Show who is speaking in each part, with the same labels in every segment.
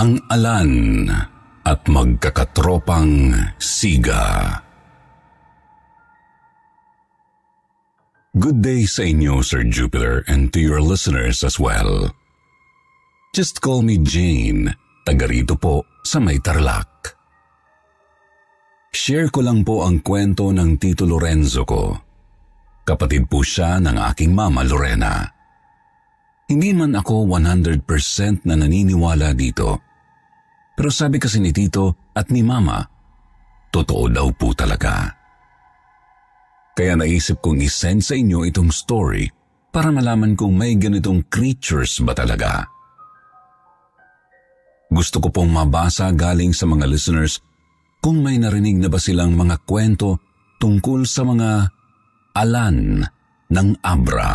Speaker 1: Ang Alan at Magkakatropang Siga. Good day sa inyo, Sir Jupiter, and to your listeners as well. Just call me Jane, taga rito po sa May Tarlac. Share ko lang po ang kwento ng Tito Lorenzo ko. Kapatid po siya ng aking mama Lorena. Hindi man ako 100% na naniniwala dito. Pero sabi kasi ni Tito at ni Mama, totoo daw po talaga. Kaya naisip kong isend sa inyo itong story para malaman kung may ganitong creatures ba talaga. Gusto ko pong mabasa galing sa mga listeners kung may narinig na ba silang mga kwento tungkol sa mga alan ng Abra.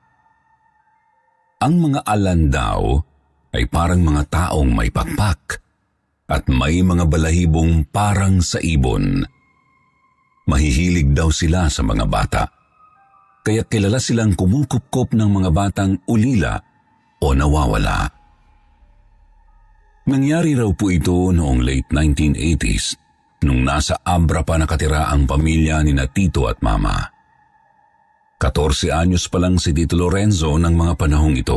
Speaker 1: Ang mga alan daw ay parang mga taong may pakpak at may mga balahibong parang sa ibon. Mahihilig daw sila sa mga bata, kaya kilala silang kumukupkop ng mga batang ulila o nawawala. Nangyari raw po ito noong late 1980s, nung nasa Abra pa nakatira ang pamilya ni na Tito at Mama. 14 anyos pa lang si Tito Lorenzo ng mga panahong ito.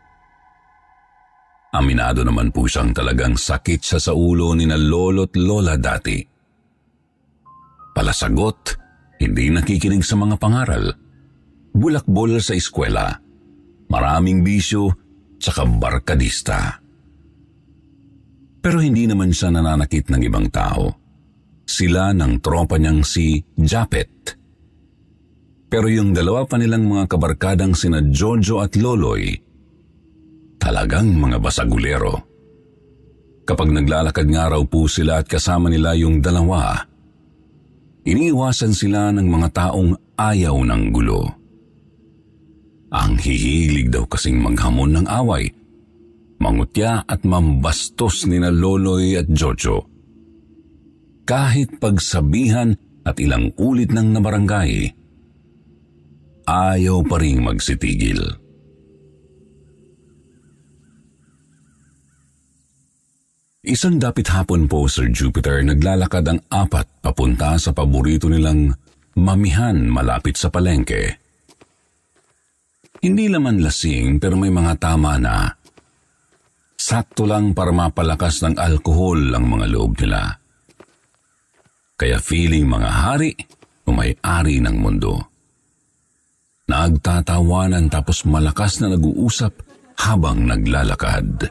Speaker 1: Aminado naman po siyang talagang sakit siya sa ulo ni na lolo't lola dati. Palasagot, hindi nakikinig sa mga pangaral, bulakbol sa eskwela, maraming bisyo, tsaka barkadista. Pero hindi naman siya nananakit ng ibang tao. Sila ng tropa niyang si Japet. Pero yung dalawa pa nilang mga kabarkadang sina Jojo at Loloy, talagang mga basagulero. Kapag naglalakad nga raw po sila at kasama nila yung dalawa, iniiwasan sila ng mga taong ayaw ng gulo. Ang hihilig daw kasing maghamon ng away, mangutya at mambastos nina Loloy at Jojo. Kahit pagsabihan at ilang ulit ng nabarangay, ayaw pa ring magsitigil. Isang dapit hapon po, Sir Jupiter, naglalakad ang 4 papunta sa paborito nilang mamihan malapit sa palengke. Hindi laman lasing pero may mga tama na. Sakto lang para mapalakas ng alkohol ang mga loob nila. Kaya feeling mga hari o may-ari ng mundo. Nagtatawanan tapos malakas na nag-uusap habang naglalakad.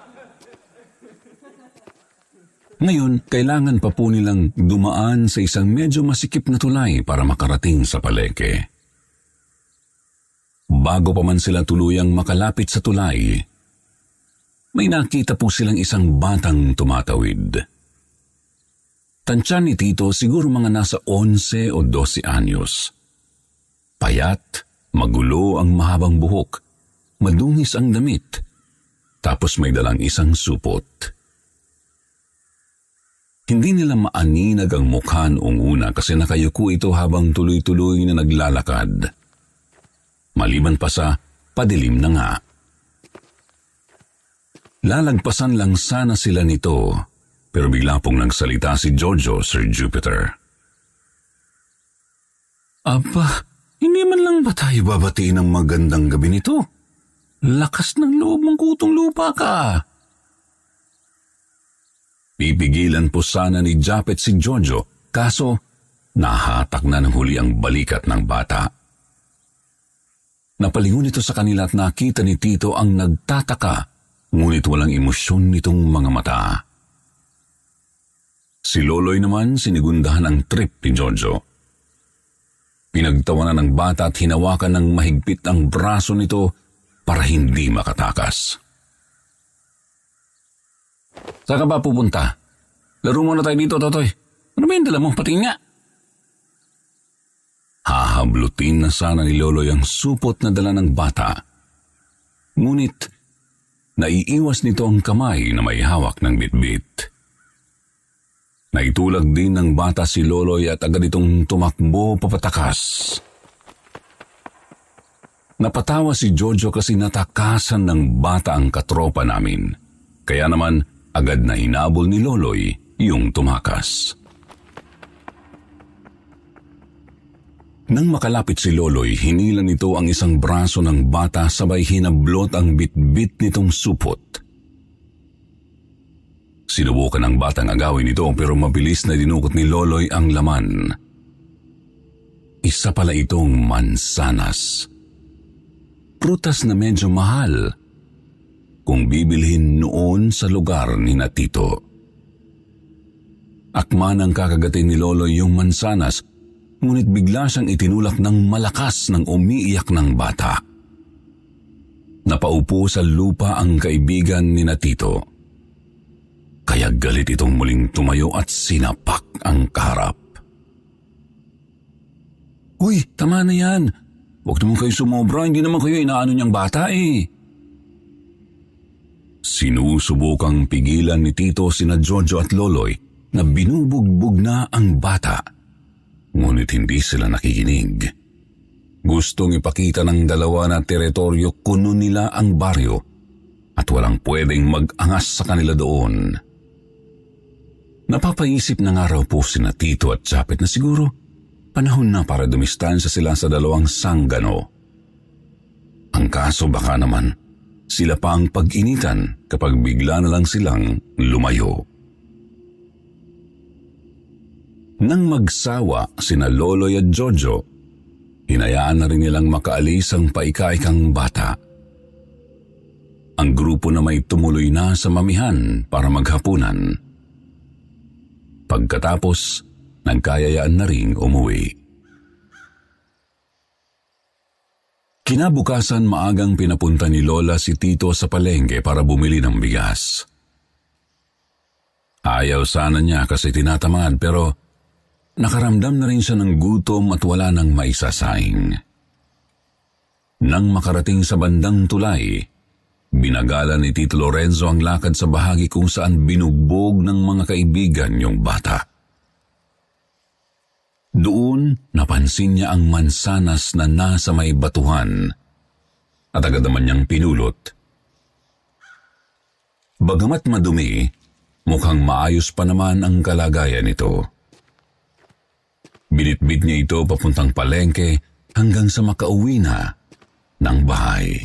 Speaker 1: Ngayon, kailangan pa po nilang dumaan sa isang medyo masikip na tulay para makarating sa palengke. Bago pa man sila tuluyang makalapit sa tulay, may nakita po silang isang batang tumatawid. Tansya ni Tito siguro mga nasa 11 o 12 anyos. Payat, magulo ang mahabang buhok, madungis ang damit, tapos may dalang isang supot. Hindi nila maaninag ang mukha noong una kasi nakayuko ito habang tuloy-tuloy na naglalakad. Maliban pa sa padilim na nga. Lalagpasan lang sana sila nito, pero bigla pong nagsalita si Jojo, Sir Jupiter. Aba, hindi man lang ba tayo babatiin ng magandang gabi nito? Lakas ng loob mong kutong lupa ka. Pipigilan po sana ni Japet si Jojo, kaso nahatak na ng huli ang balikat ng bata. Napalingon ito sa kanila at nakita ni Tito ang nagtataka, ngunit walang emosyon nitong mga mata. Si Loloy naman sinigundahan ang trip ni Jojo. Pinagtawanan ng bata at hinawakan ng mahigpit ang braso nito para hindi makatakas. Saan ka ba pupunta? Laro muna tayo dito, Totoy. Ano ba yung dala mo? Patingin nga. Hahablutin na sana ni Loloy ang supot na dala ng bata. Ngunit, naiiwas nito ang kamay na may hawak ng bitbit. Naitulag din ng bata si Loloy at agad itong tumakbo papatakas. Napatawa si Jojo kasi natakasan ng bata ang katropa namin. Kaya naman, agad na hinabol ni Loloy yung tumakas. Nang makalapit si Loloy, hinila nito ang isang braso ng bata sabay hinablot ang bitbit nitong supot. Sinubukan ng batang agawin ito pero mabilis na dinukot ni Loloy ang laman. Isa pala itong mansanas. Prutas na medyo mahal kung bibilhin noon sa lugar ni na Tito. Akman ang kakagatin ni Loloy yung mansanas, ngunit bigla siyang itinulak ng malakas ng umiiyak ng bata. Napaupo sa lupa ang kaibigan ni na Tito. Kaya galit itong muling tumayo at sinapak ang kaharap. "Uy, tama na yan. Huwag naman kayo sumobra, hindi naman kayo inaano niyang bata eh." Sinusubukang pigilan ni Tito sina Jojo at Loloy na binubugbog na ang bata. Ngunit hindi sila nakikinig. Gustong ipakita ng dalawa na teritoryo kuno nila ang baryo at walang pwedeng mag-angas sa kanila doon. Napapaisip na nga raw po sina Tito at Japet na siguro panahon na para dumistansya sila sa dalawang sanggano. Ang kaso baka naman sila pa ang pag-initan kapag bigla na lang silang lumayo. Nang magsawa sina Loloy at Jojo, hinayaan na rin nilang makaalis ang paika-ikang bata. Ang grupo na may tumuloy na sa mamihan para maghapunan. Pagkatapos, nagkayayaan na ring umuwi. Kinabukasan maagang pinapunta ni Lola si Tito sa palengke para bumili ng bigas. Ayaw sana niya kasi tinatamad pero nakaramdam na rin siya ng gutom at wala nang maisasaing. Nang makarating sa bandang tulay, binagala ni Tito Lorenzo ang lakad sa bahagi kung saan binugbog ng mga kaibigan yung bata. Doon, napansin niya ang mansanas na nasa may batuhan at agad naman niyang pinulot. Bagamat madumi, mukhang maayos pa naman ang kalagayan nito. Binitbit niya ito papuntang palengke hanggang sa makauwi na ng bahay.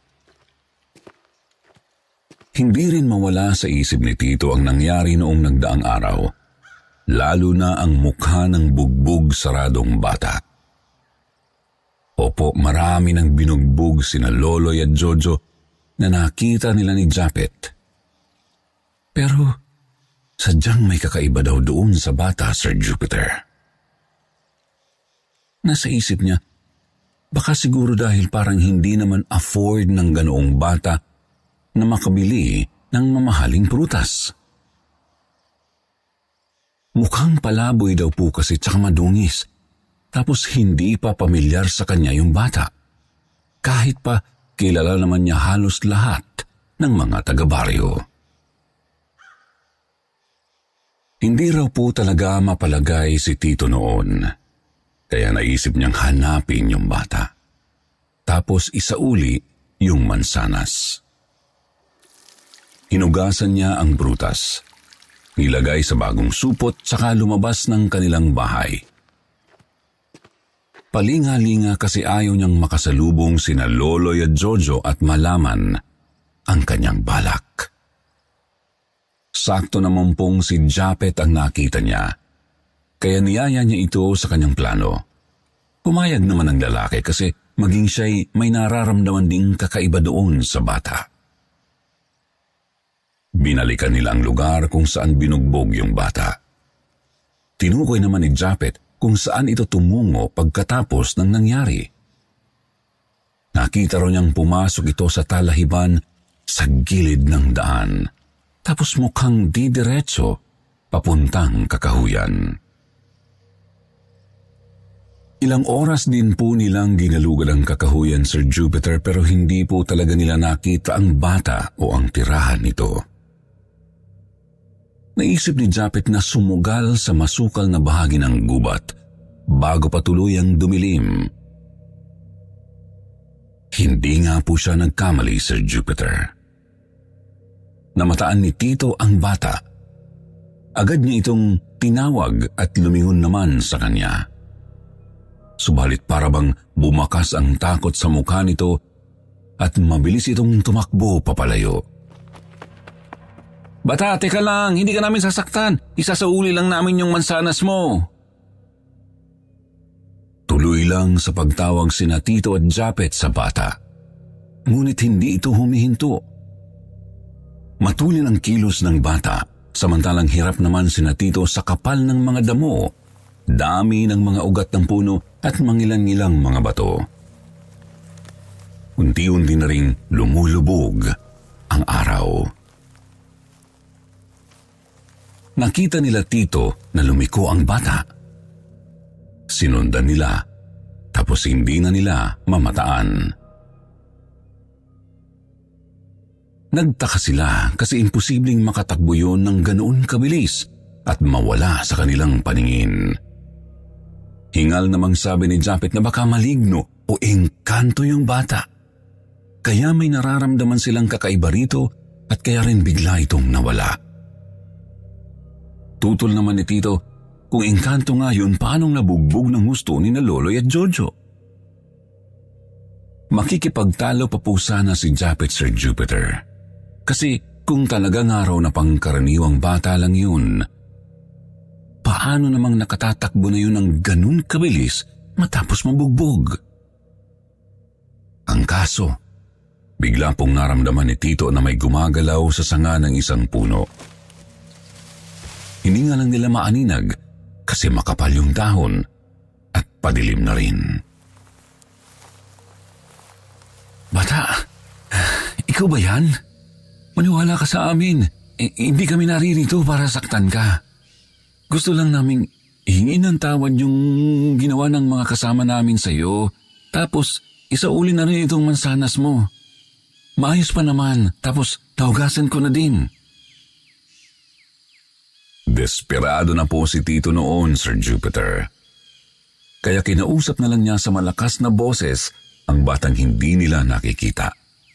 Speaker 1: Hindi rin mawala sa isip ni Tito ang nangyari noong nagdaang araw, lalo na ang mukha ng bugbog saradong bata. Opo, marami nang binugbog sina Loloy at Jojo na nakita nila ni Japet. Pero sadyang may kakaiba daw doon sa bata, Sir Jupiter. Nasa isip niya, baka siguro dahil parang hindi naman afford ng ganoong bata na makabili ng mamahaling prutas. Mukhang palaboy daw po kasi tsaka madungis, tapos hindi pa pamilyar sa kanya yung bata. Kahit pa kilala naman niya halos lahat ng mga taga-baryo. Hindi raw po talaga mapalagay si Tito noon. Kaya naisip niyang hanapin yung bata. Tapos isauli yung mansanas. Hinugasan niya ang prutas. Nilagay sa bagong supot saka lumabas ng kanilang bahay. Palinga-linga kasi ayaw niyang makasalubong sina Loloy at Jojo at malaman ang kanyang balak. Sakto naman pong si Japet ang nakita niya. Kaya niyaya niya ito sa kanyang plano. Pumayag naman ang lalaki kasi maging siya'y may nararamdaman ding kakaiba doon sa bata. Binalikan nila ang lugar kung saan binugbog yung bata. Tinukoy naman ni Japet kung saan ito tumungo pagkatapos ng nangyari. Nakita raw niyang pumasok ito sa talahiban sa gilid ng daan, tapos mukhang didiretso papuntang Kakahuyan. Ilang oras din po nilang ginalugan ang Kakahuyan, Sir Jupiter, pero hindi po talaga nila nakita ang bata o ang tirahan nito. Naisip ni Japet na sumugal sa masukal na bahagi ng gubat bago pa tuluyang dumilim. Hindi nga po siya nagkamali, Sir Jupiter. namataan ni Tito ang bata. Agad niya itong tinawag at lumingon naman sa kanya. Subalit para bang bumakas ang takot sa mukha nito at mabilis itong tumakbo papalayo. "Bata, teka lang, hindi ka namin sasaktan. Isasauli lang namin yung mansanas mo." Tuloy lang sa pagtawag sina Tito at Japet sa bata. Ngunit hindi ito humihinto. Matulin ang kilos ng bata, samantalang hirap naman sina Tito sa kapal ng mga damo, dami ng mga ugat ng puno at mangilan-ngilang mga bato. Unti-unti na ring lumulubog ang araw. Nakita nila Tito na lumiko ang bata. Sinundan nila, tapos hindi na nila mamataan. Nagtaka sila kasi imposibleng makatakbo yun ng ganoon kabilis at mawala sa kanilang paningin. Hingal namang sabi ni Japet na baka maligno o engkanto yung bata. Kaya may nararamdaman silang kakaiba rito at kaya rin bigla itong nawala. Tutol naman ni Tito, kung engkanto nga yun, paanong nabugbog ng gusto ni na Loloy at Jojo? Makikipagtalo pa po sana si Japet, Sir Jupiter. Kasi kung talagang araw na pangkaraniwang bata lang yun, paano namang nakatatakbo na yun ng ganun kabilis matapos mabugbog? Ang kaso, bigla pong naramdaman ni Tito na may gumagalaw sa sanga ng isang puno. Hindi nga lang nila maaninag kasi makapal yung dahon at padilim na rin. "Bata, ikaw ba yan? Maniwala ka sa amin. Hindi kami naririto para saktan ka. Gusto lang naming hingin ng tawad yung ginawa ng mga kasama namin sa iyo. Tapos isauli na rin itong mansanas mo. Maayos pa naman. Tapos tahugasan ko na din." Desperado na po si Tito noon, Sir Jupiter. Kaya kinausap na lang niya sa malakas na boses ang batang hindi nila nakikita.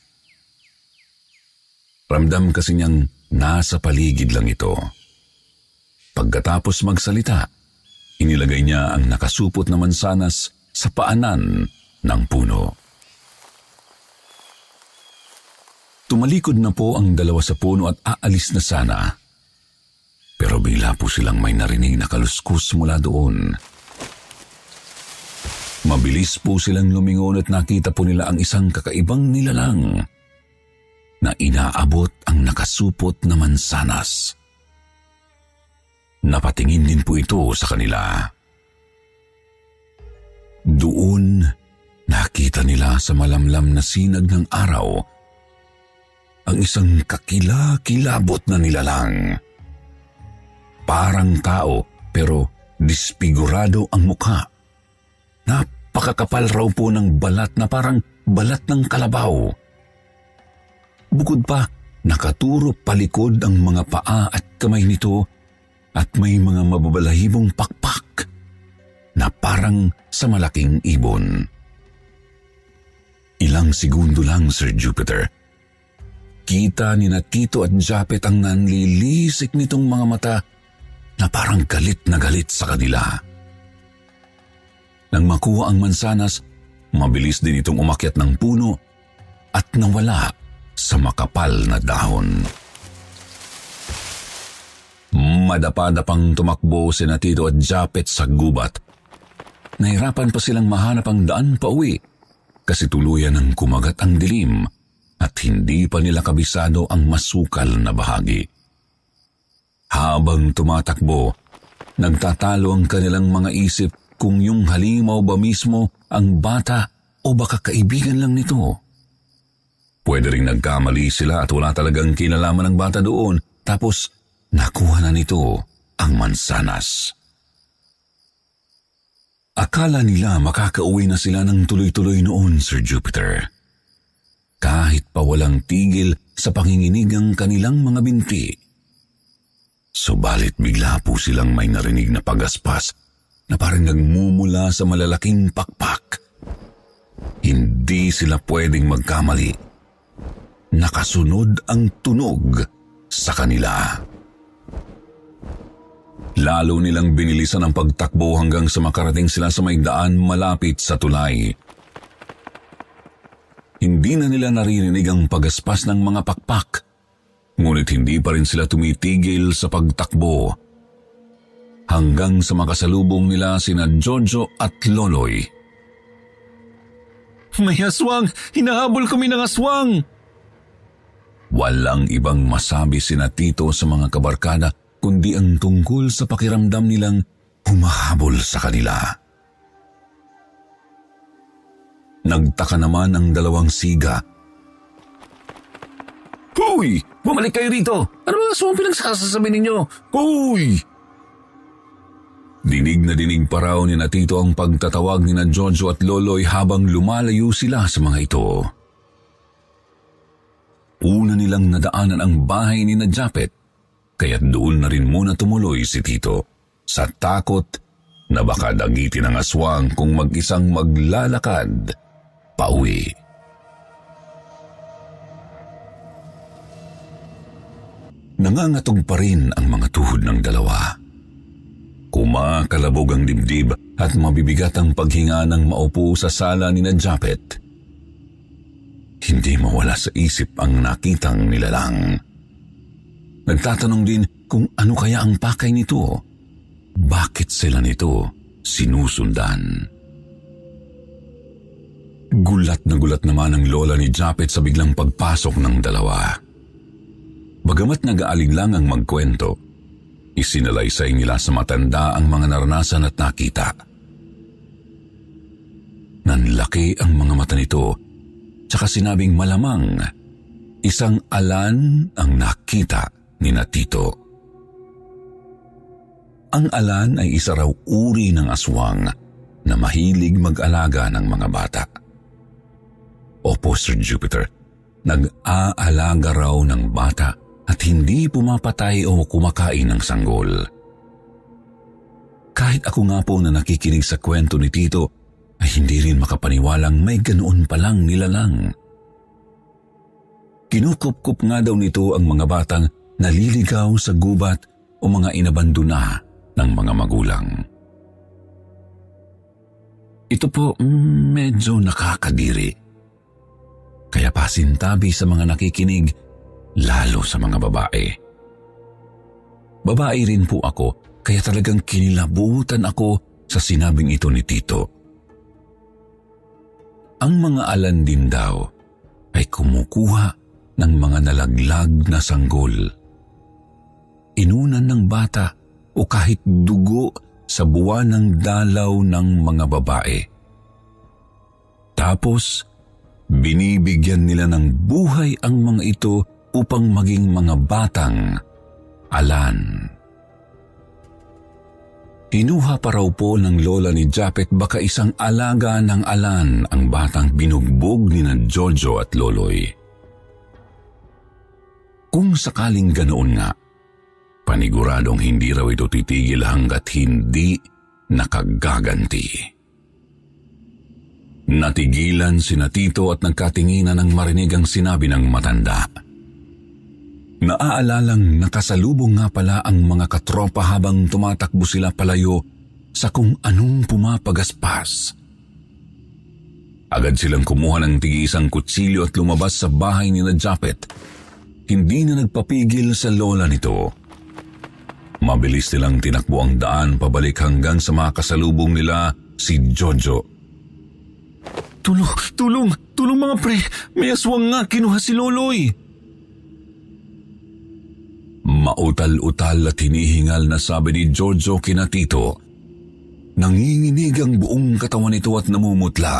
Speaker 1: Ramdam kasi niyang nasa paligid lang ito. Pagkatapos magsalita, inilagay niya ang nakasupot na mansanas sa paanan ng puno. Tumalikod na po ang dalawa sa puno at aalis na sana. Pero bigla po silang may narinig na kaluskus mula doon. Mabilis po silang lumingon at nakita po nila ang isang kakaibang nilalang na inaabot ang nakasupot na mansanas. Napatingin din po ito sa kanila. Doon, nakita nila sa malamlam na sinag ng araw ang isang kakilakilabot na nilalang. Parang tao pero disfigurado ang mukha. Napakakapal raw po ng balat na parang balat ng kalabaw. Bukod pa, nakaturo palikod ang mga paa at kamay nito at may mga mababalahibong pakpak na parang sa malaking ibon. Ilang segundo lang, Sir Jupiter. Kita ni na Tito at Japet ang nanlilisik nitong mga mata na parang galit na galit sa kanila. Nang makuha ang mansanas, mabilis din itong umakyat ng puno at nawala sa makapal na dahon. Madapa-dapang tumakbo sina Tito at Japet sa gubat. Nahirapan pa silang mahanap ang daan pauwi kasi tuluyan ng kumagat ang dilim at hindi pa nila kabisado ang masukal na bahagi. Habang tumatakbo, nagtatalo ang kanilang mga isip kung yung halimaw ba mismo ang bata o baka kaibigan lang nito. Pwede ring nagkamali sila at wala talagang kinalaman ng bata doon, tapos nakuha na nito ang mansanas. Akala nila makakauwi na sila ng tuloy-tuloy noon, Sir Jupiter. Kahit pa walang tigil sa panginginig ang kanilang mga binti. Subalit bigla po silang may narinig na pagaspas na parang nagmumula sa malalaking pakpak. Hindi sila pwedeng magkamali. Nakasunod ang tunog sa kanila. Lalo nilang binilisan ang pagtakbo hanggang sa makarating sila sa may daan malapit sa tulay. Hindi na nila naririnig ang pagaspas ng mga pakpak, ngunit hindi pa rin sila tumitigil sa pagtakbo. Hanggang sa makasalubong nila sina Jojo at Loloy.
Speaker 2: May aswang! Hinahabol kami ng aswang!
Speaker 1: Walang ibang masabi sina Tito sa mga kabarkada kundi ang tungkol sa pakiramdam nilang humahabol sa kanila. Nagtaka naman ang dalawang siga.
Speaker 2: Hoy! Bumalik kayo rito! Ano mga aswang pinagsasasabi ninyo? Hoy!
Speaker 1: Dinig na dinig pa raw ni na Tito ang pagtatawag ni na Jojo at Loloy habang lumalayo sila sa mga ito. Una nilang nadaanan ang bahay ni na Japet, kaya't doon na rin muna tumuloy si Tito sa takot na baka dagitin ng aswang kung mag-isang maglalakad pauwi. Nangangatog pa rin ang mga tuhod ng dalawa. Kumakalabog ang dibdib at mabibigat ang paghinga ng maupo sa sala ni na Japet. Hindi mawala sa isip ang nakitang nilalang. Nagtatanong din kung ano kaya ang pakay nito. Bakit sila nito sinusundan? Gulat na gulat naman ang lola ni Japet sa biglang pagpasok ng dalawa. Bagamat nag-aalig lang ang magkwento, isinalaysay nila sa matanda ang mga naranasan at nakita. Nanlaki ang mga mata nito, tsaka sinabing malamang isang alan ang nakita ni na Tito. Ang alan ay isa raw uri ng aswang na mahilig mag-alaga ng mga bata. Opo, Sir Jupiter, nag-aalaga raw ng bata at hindi pumapatay o kumakain ng sanggol. Kahit ako nga po na nakikinig sa kwento ni Tito, ay hindi rin makapaniwalang may ganoon palang nilalang. Kinukup-kup nga daw nito ang mga batang naliligaw sa gubat o mga inabandona ng mga magulang. Ito po medyo nakakadiri. Kaya pasintabi sa mga nakikinig, lalo sa mga babae. Babae rin po ako, kaya talagang kinilabutan ako sa sinabing ito ni Tito. Ang mga alan din daw ay kumukuha ng mga nalaglag na sanggol. Inunan ng bata o kahit dugo sa buwan ng dalaw ng mga babae. Tapos, binibigyan nila ng buhay ang mga ito upang maging mga batang alan. Hinuha pa raw po ng lola ni Japet baka isang alaga ng alan ang batang binugbog ni na Jojo at Loloy. Kung sakaling ganoon nga, paniguradong hindi raw ito titigil hanggat hindi nakagaganti. Natigilan sina Tito at nagkatinginan ng marinig ang sinabi ng matanda. Naaalalang nakasalubong nga pala ang mga katropa habang tumatakbo sila palayo sa kung anong pumapagaspas. Agad silang kumuha ng tig-isang kutsilyo at lumabas sa bahay ni na Japet. Hindi na nagpapigil sa lola nito. Mabilis nilang tinakbo ang daan pabalik hanggang sa makasalubong nila si Jojo.
Speaker 2: Tulong mga pre! May aswang nga, kinuha si Loloy!
Speaker 1: Mautal-utal at hinihingal na sabi ni Jojo kina Tito. Nanginginig ang buong katawan nito at namumutla.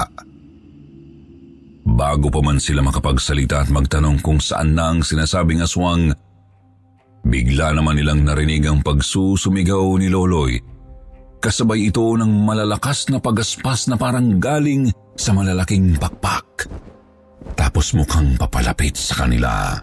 Speaker 1: Bago pa man sila makapagsalita at magtanong kung saan na ang sinasabing aswang, bigla naman nilang narinig ang pagsusumigaw ni Loloy. Kasabay ito ng malalakas na pagaspas na parang galing sa malalaking pakpak. Tapos mukhang papalapit sa kanila.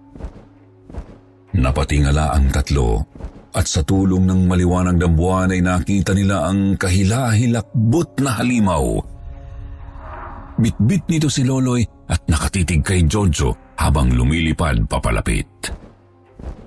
Speaker 1: Napatingala ang tatlo at sa tulong ng maliwanag na buwan ay nakita nila ang kahila-hilakbot na halimaw. Bitbit nito si Loloy at nakatitig kay Jojo habang lumilipad papalapit.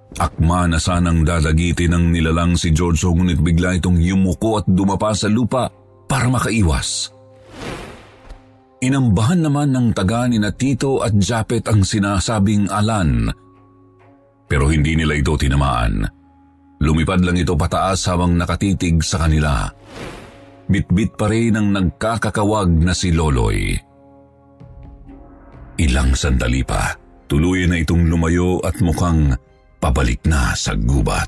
Speaker 1: Akma na sanang dadagitin ng nilalang si Giorgio, ngunit bigla itong yumuko at dumapa sa lupa para makaiwas. Inambahan naman ng taga ni na Tito at Japet ang sinasabing alan, pero hindi nila ito tinamaan. Lumipad lang ito pataas habang nakatitig sa kanila. Bitbit pa rin ang nagkakakawag na si Loloy. Ilang sandali pa, tuluyan na itong lumayo at mukhang pabalik na sa gubat.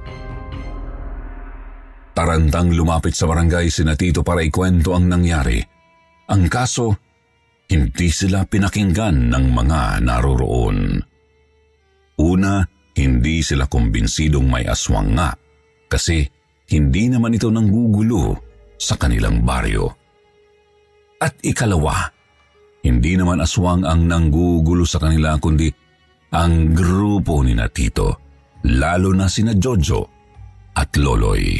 Speaker 1: Tarantang lumapit sa barangay si na Tito para ikwento ang nangyari. Ang kaso, hindi sila pinakinggan ng mga naroroon. Una, hindi sila kumbinsidong may aswang nga kasi hindi naman ito nanggugulo sa kanilang baryo. At ikalawa, hindi naman aswang ang nanggugulo sa kanila kundi ang grupo ni na Tito, lalo na sina Jojo at Loloy.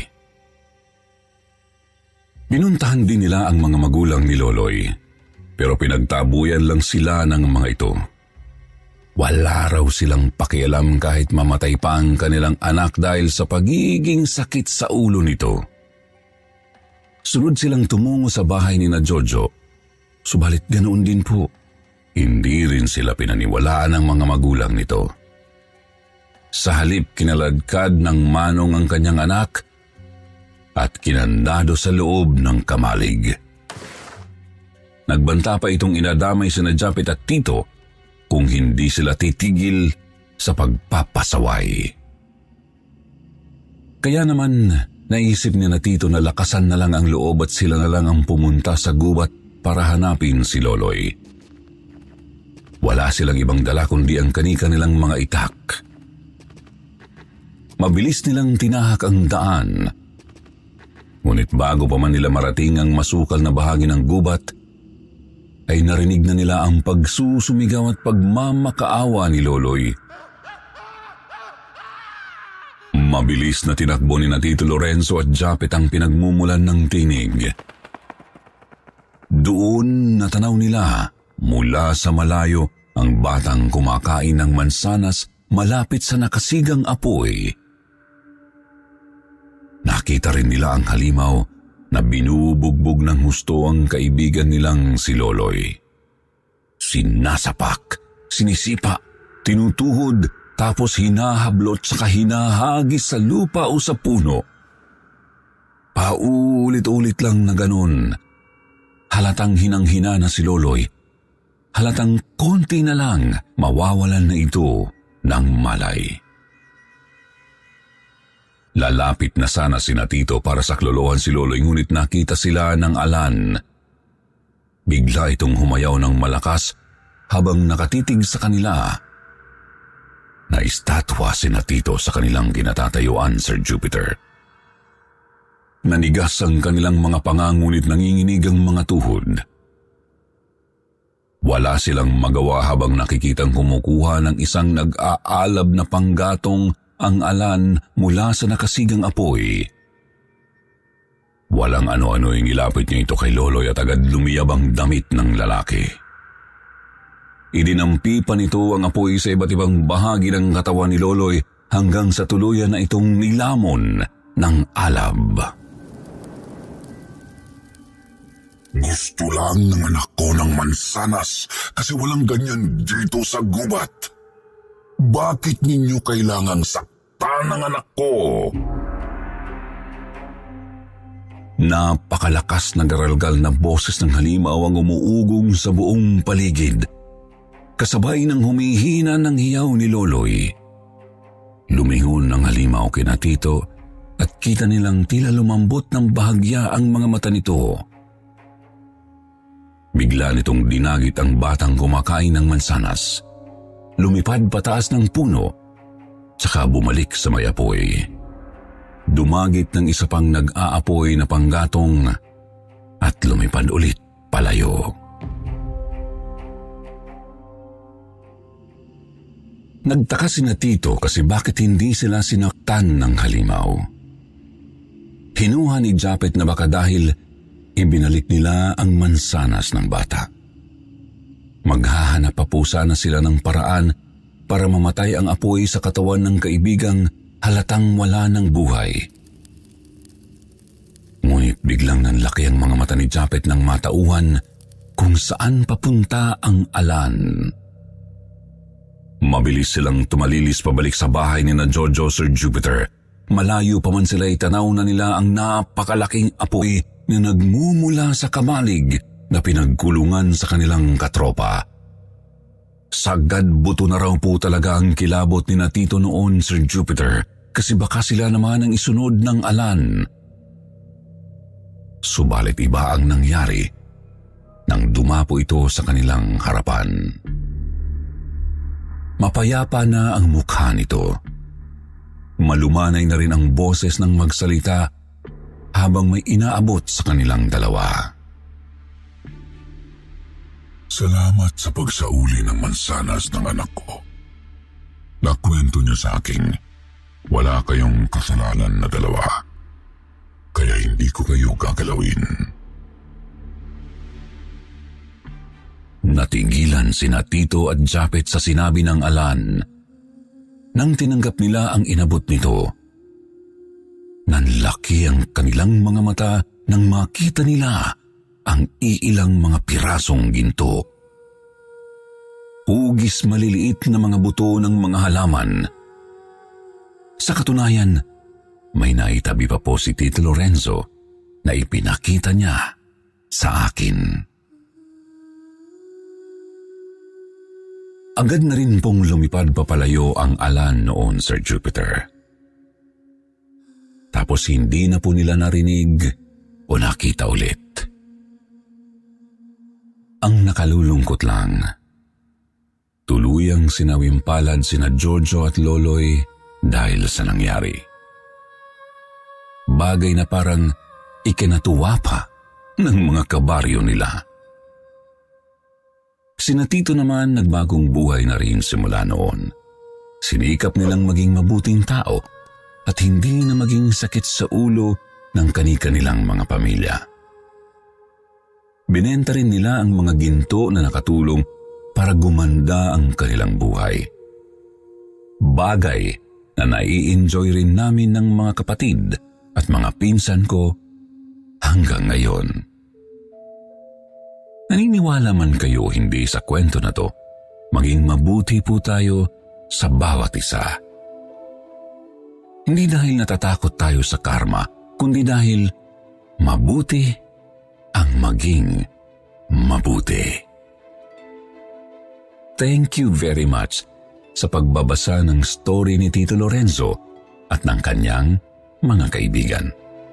Speaker 1: Pinuntahan din nila ang mga magulang ni Loloy, pero pinagtabuyan lang sila ng mga ito. Wala raw silang pakialam kahit mamatay pa ang kanilang anak dahil sa pagiging sakit sa ulo nito. Sunod silang tumungo sa bahay ni na Jojo, subalit ganoon din po. Hindi rin sila pinaniwalaan ng mga magulang nito. Sa halip, kinaladkad ng manong ang kanyang anak at kinandado sa loob ng kamalig. Nagbanta pa itong inadamay sina Japet at Tito kung hindi sila titigil sa pagpapasaway. Kaya naman naisip ni na Tito na lakasan na lang ang loob at sila na lang ang pumunta sa gubat para hanapin si Loloy. Wala silang ibang dala kundi ang kani-kanilang mga itak. Mabilis nilang tinahak ang daan. Ngunit bago pa man nila marating ang masukal na bahagi ng gubat, ay narinig na nila ang pagsusumigaw at pagmamakaawa ni Loloy. Mabilis na tinakbo ni na Tito Lorenzo at Japet ang pinagmumulan ng tinig. Doon natanaw nila mula sa malayo ang batang kumakain ng mansanas malapit sa nakasigang apoy. Nakita rin nila ang halimaw na binubugbog ng husto ang kaibigan nilang si Loloy. Sinasapak, sinisipa, tinutuhod, tapos hinahablot saka hinahagis sa lupa o sa puno. Paulit-ulit lang na ganun. Halatang hinang-hina na si Loloy. Halatang konti na lang mawawalan na ito ng malay. Lalapit na sana si na Tito para saklolohan si Loloy ngunit nakita sila ng alan. Bigla itong humayaw ng malakas habang nakatitig sa kanila. Naistatwa si na Tito sa kanilang kinatatayuan, Sir Jupiter. Nanigas ang kanilang mga panga ngunit nanginginig ang mga tuhod. Wala silang magawa habang nakikitang kumukuha ng isang nag-aalab na panggatong ang alan mula sa nakasigang apoy. Walang ano-ano yung ilapit niya ito kay Loloy at agad lumiyab ang damit ng lalaki. Idinampi pa nito ang apoy sa iba't ibang bahagi ng katawan ni Loloy hanggang sa tuluyan na itong nilamon ng alab.
Speaker 3: Gusto lang ng anak ko ng mansanas kasi walang ganyan dito sa gubat. Bakit ninyo kailangang saktan ng anak ko?
Speaker 1: Napakalakas na garalgal na boses ng halimaw ang umuugong sa buong paligid. Kasabay ng humihina ng hiyaw ni Loloy. Lumingon ang halimaw kina Tito at kita nilang tila lumambot ng bahagya ang mga mata nito. Bigla nitong dinagit ang batang kumakain ng mansanas. Lumipad pataas ng puno, saka bumalik sa may apoy. Dumagit ng isa pang nag-aapoy na panggatong at lumipad ulit palayo. Nagtaka si na Tito kasi bakit hindi sila sinaktan ng halimaw. Hinuha ni Japet na baka dahil ibinalik nila ang mansanas ng bata. Maghahanap pa po sana sila ng paraan para mamatay ang apoy sa katawan ng kaibigang halatang wala ng buhay. Ngunit biglang nanlaki ang mga mata ni Japet ng matauhan kung saan papunta ang Alan. Mabilis silang tumalilis pabalik sa bahay ni na Jojo, Sir Jupiter. Malayo pa man sila itanaw na nila ang napakalaking apoy na nagmumula sa kamalig na pinagkulungan sa kanilang katropa. Sagad buto na raw po talaga ang kilabot ni na Tito noon, Sir Jupiter, kasi baka sila naman ang isunod ng Alan. Subalit iba ang nangyari nang dumapo ito sa kanilang harapan. Mapayapa na ang mukha nito. Malumanay na rin ang boses ng magsalita habang may inaabot sa kanilang dalawa.
Speaker 3: Salamat sa pagsauli ng mansanas ng anak ko. Nakwento niya sa akin, wala kayong kasalanan na dalawa. Kaya hindi ko kayo gagalawin.
Speaker 1: Natigilan sina Tito at Japet sa sinabi ng Alan. Nang tinanggap nila ang inabot nito, nanlaki ang kanilang mga mata nang makita nila ang iilang mga pirasong ginto. Hugis maliliit na mga buto ng mga halaman. Sa katunayan, may naitabi pa po si Tito Lorenzo na ipinakita niya sa akin. Agad na rin pong lumipad papalayo ang Alan noon, Sir Jupiter. Tapos hindi na po nila narinig o nakita ulit. Ang nakalulungkot lang, tuluyang sinawimpalad sina Jojo at Loloy dahil sa nangyari. Bagay na parang ikinatuwa pa ng mga kabaryo nila. Sina Tito naman nagbagong buhay na rin simula noon. Sinikap nilang maging mabuting tao at hindi na maging sakit sa ulo ng kani-kanilang mga pamilya. Binenta rin nila ang mga ginto na nakatulong para gumanda ang kanilang buhay. Bagay na nai-enjoy rin namin ng mga kapatid at mga pinsan ko hanggang ngayon. Naniniwala man kayo hindi sa kwento na to, maging mabuti po tayo sa bawat isa. Hindi dahil natatakot tayo sa karma, kundi dahil mabuti ang maging mabuti. Thank you very much sa pagbabasa ng story ni Tito Lorenzo at ng kanyang mga kaibigan.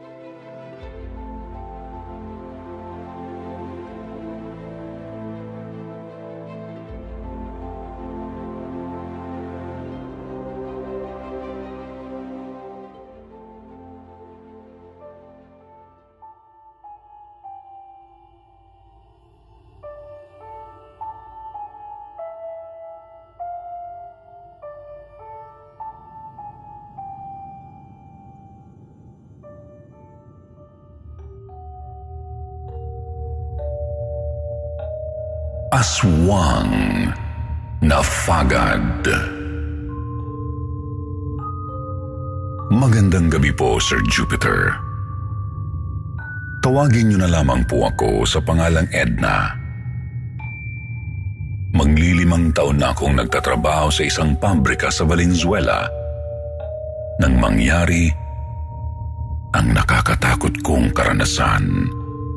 Speaker 1: Aswang na Fagad. Magandang gabi po, Sir Jupiter. Tawagin niyo na lamang po ako sa pangalang Edna. Maglilimang taon na akong nagtatrabaho sa isang pabrika sa Valenzuela nang mangyari ang nakakatakot kong karanasan.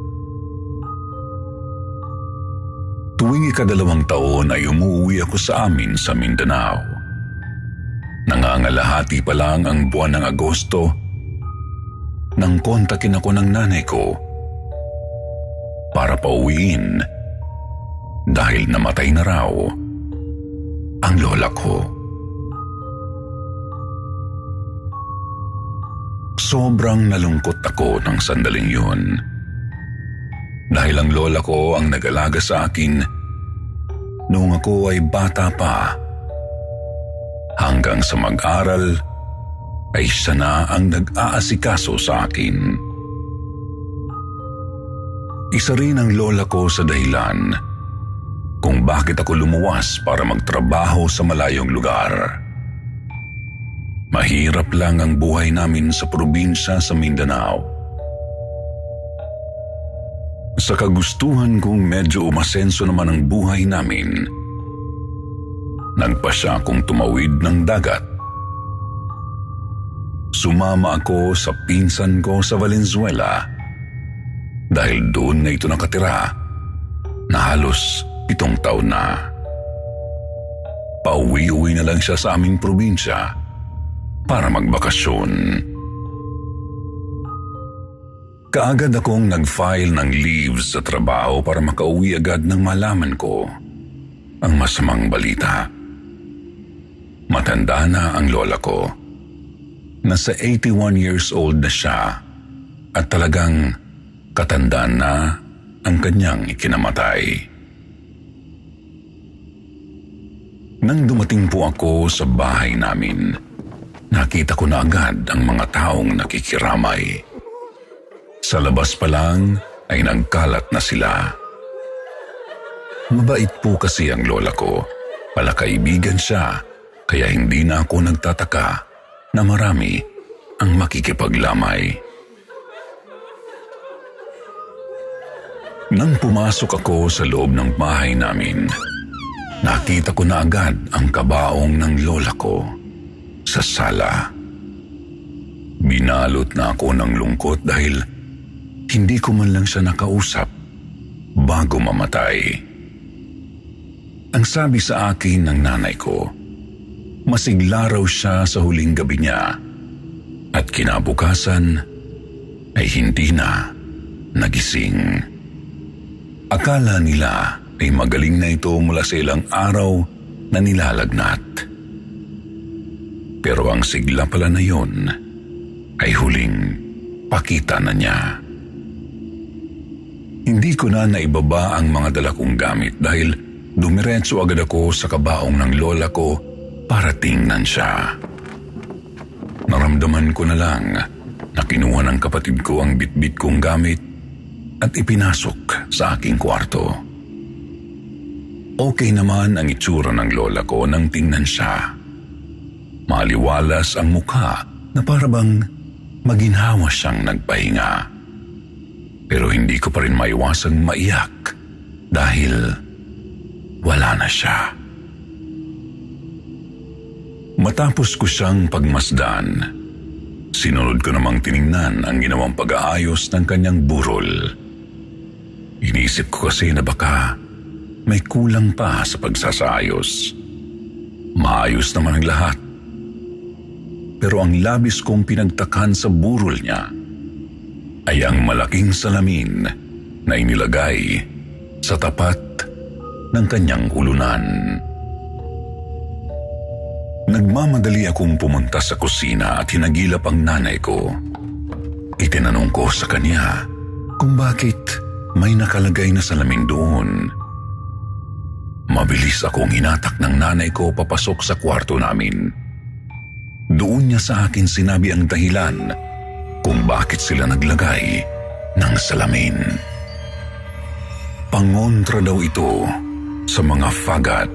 Speaker 1: Tuwing ika-2 taon ay umuwi ako sa amin sa Mindanao. Nangangalahati pa lang ang buwan ng Agosto nang kontakin ako ng nanay ko para pauwiin dahil namatay na raw ang lola ko. Sobrang nalungkot ako ng sandaling yun. Dahil ang lola ko ang nag-alaga sa akin noong ako ay bata pa. Hanggang sa mag-aral ay siya na ang nag-aasikaso sa akin. Isa rin ang lola ko sa dahilan kung bakit ako lumuwas para magtrabaho sa malayong lugar. Mahirap lang ang buhay namin sa probinsya sa Mindanao. Sa kagustuhan kong medyo umasenso naman ang buhay namin, nagpasya akong tumawid ng dagat. Sumama ako sa pinsan ko sa Valenzuela dahil doon na ito nakatira na halos 7 taon na. Pauwi-uwi na lang siya sa aming probinsya para magbakasyon. Kaagad akong nag-file ng leave sa trabaho para makauwi agad nang malaman ko ang masamang balita. Matanda na ang lola ko. Nasa 81 years old na siya at talagang katandaan na ang kanyang ikinamatay. Nang dumating po ako sa bahay namin, nakita ko na agad ang mga taong nakikiramay. Sa labas pa lang ay nagkalat na sila. Mabait po kasi ang lola ko. Palakaibigan siya, kaya hindi na ako nagtataka na marami ang makikipaglamay. Nang pumasok ako sa loob ng bahay namin, nakita ko na agad ang kabaong ng lola ko sa sala. Binalot na ako ng lungkot dahil hindi ko man lang siya nakausap bago mamatay. Ang sabi sa akin ng nanay ko, masigla raw siya sa huling gabi niya at kinabukasan ay hindi na nagising. Akala nila ay magaling na ito mula sa ilang araw na nilalagnat. Pero ang sigla pala na yun ay huling pakita na niya. Hindi ko na naibaba ang mga dala kong gamit dahil dumiretso agad ako sa kabaong ng lola ko para tingnan siya. Naramdaman ko na lang na kinuha ng kapatid ko ang bitbit kong gamit at ipinasok sa aking kwarto. Okay naman ang itsura ng lola ko nang tingnan siya. Maliwalas ang mukha na parabang maginhawa siyang nagpahinga. Pero hindi ko pa rin maiwasang maiyak dahil wala na siya. Matapos ko siyang pagmasdan, sinunod ko namang tiningnan ang ginawang pag-aayos ng kanyang burol. Inisip ko kasi na baka may kulang pa sa pagsasayos. Maayos naman ang lahat. Pero ang labis kong pinagtakhan sa burol niya ay ang malaking salamin na inilagay sa tapat ng kanyang ulunan. Nagmamadali akong pumunta sa kusina at hinagilap ang nanay ko. Itinanong ko sa kanya kung bakit may nakalagay na salamin doon. Mabilis akong hinatak ng nanay ko papasok sa kwarto namin. Doon niya sa akin sinabi ang dahilan kung bakit sila naglagay ng salamin. Pangontra daw ito sa mga fagad.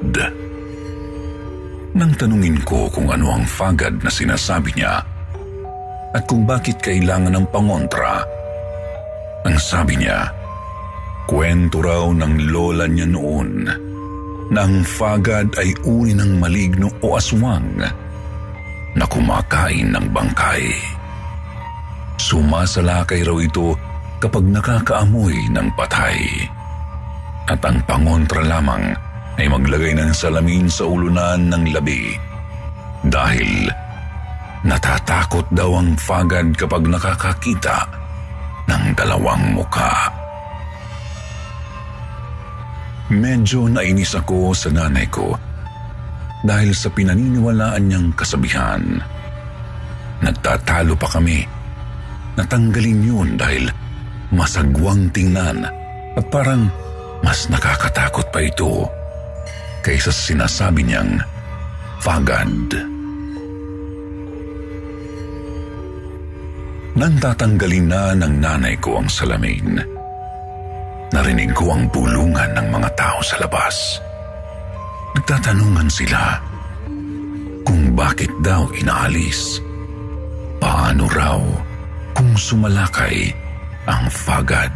Speaker 1: Nang tanungin ko kung ano ang fagad na sinasabi niya at kung bakit kailangan ng pangontra, ang sabi niya, kwento raw ng lola niya noon na ang fagad ay uri ng maligno o aswang na kumakain ng bangkay. Sumasalakay raw ito kapag nakakaamoy ng patay. At ang pangontra lamang ay maglagay ng salamin sa ulunan ng labi dahil natatakot daw ang fagad kapag nakakakita ng dalawang mukha. Medyo nainis ako sa nanay ko dahil sa pinaniniwalaan niyang kasabihan. Nagtatalo pa kami. Natanggalin yun dahil masagwang tingnan at parang mas nakakatakot pa ito kaysa sinasabi niyang fagad. Nang tatanggalin na ng nanay ko ang salamin, narinig ko ang bulungan ng mga tao sa labas. Nagtatanungan sila kung bakit daw inaalis. Paano raw kung sumalakay ang fagad.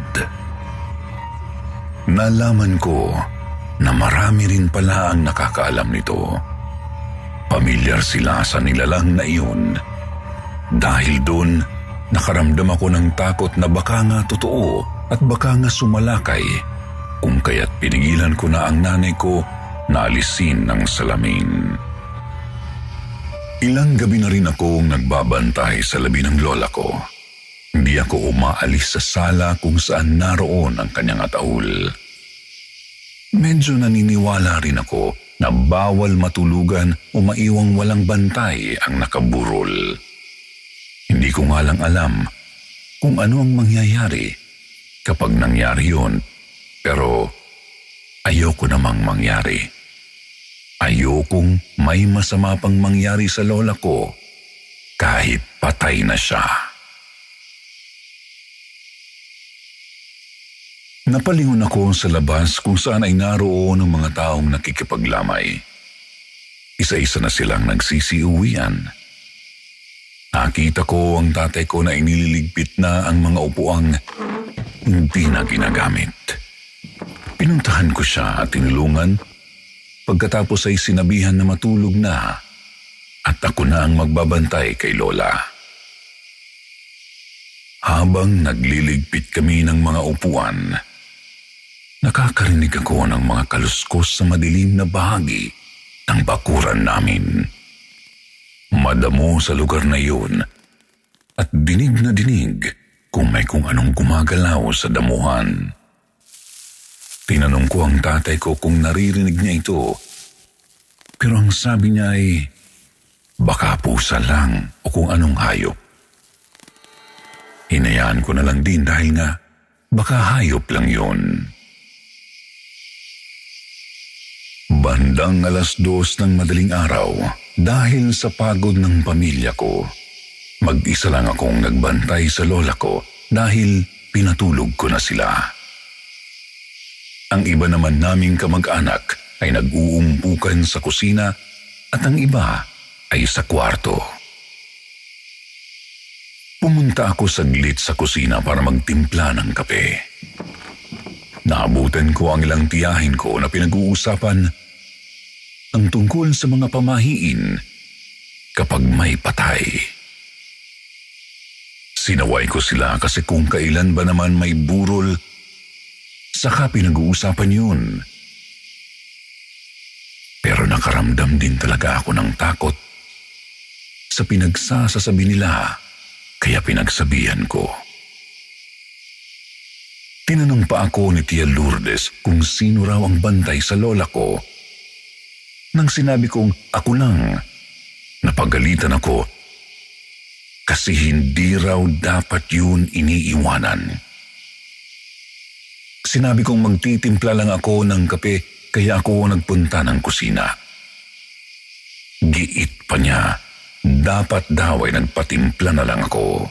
Speaker 1: Nalaman ko na marami rin pala ang nakakaalam nito. Pamilyar sila sa nilalang na iyon. Dahil doon, nakaramdam ako ng takot na baka nga totoo at baka nga sumalakay, kung kaya't pinigilan ko na ang nanay ko na alisin ng salamin. Ilang gabi na rin akong nagbabantay sa labi ng lola ko. Hindi ako umaalis sa sala kung saan naroon ang kanyang ataul. Medyo naniniwala rin ako na bawal matulugan o maiwang walang bantay ang nakaburol. Hindi ko nga lang alam kung ano ang mangyayari kapag nangyari yun, pero ayoko namang mangyari. Ayokong may masama pang mangyari sa lola ko kahit patay na siya. Napalingon ako sa labas kung saan ay naroon ang mga taong nakikipaglamay. Isa-isa na silang nagsisiuwian. Nakita ko ang tatay ko na inililigpit na ang mga upuang hindi na ginagamit. Pinuntahan ko siya at tinulungan. Pagkatapos ay sinabihan na matulog na at ako na ang magbabantay kay lola. Habang nagliligpit kami ng mga upuan, nakakarinig ako ng mga kaluskos sa madilim na bahagi ng bakuran namin. Madamo sa lugar na yun at dinig na dinig kung may kung anong gumagalaw sa damuhan. Tinanong ko ang tatay ko kung naririnig niya ito, pero ang sabi niya ay baka pusa lang o kung anong hayop. Hinayaan ko na lang din dahil nga baka hayop lang yun. Bandang 2:00 ng madaling araw, dahil sa pagod ng pamilya ko, mag-isa lang akong nagbantay sa lola ko dahil pinatulog ko na sila. Ang iba naman naming kamag-anak ay nag-uumpukan sa kusina at ang iba ay sa kwarto. Pumunta ako saglit sa kusina para magtimpla ng kape. Naabutan ko ang ilang tiyahin ko na pinag-uusapan ang tungkol sa mga pamahiin kapag may patay. Sinaway ko sila kasi kung kailan ba naman may burol, saka pinag-uusapan yun. Pero nakaramdam din talaga ako ng takot sa pinagsasasabi nila, kaya pinagsabihan ko. Tinanong pa ako ni Tia Lourdes kung sino raw ang bantay sa lola ko. Nang sinabi kong ako lang, napagalitan ako kasi hindi raw dapat yun iniiwanan. Sinabi kong magtitimpla lang ako ng kape kaya ako nagpunta ng kusina. Giit pa niya, dapat daw ay nagpatimpla na lang ako.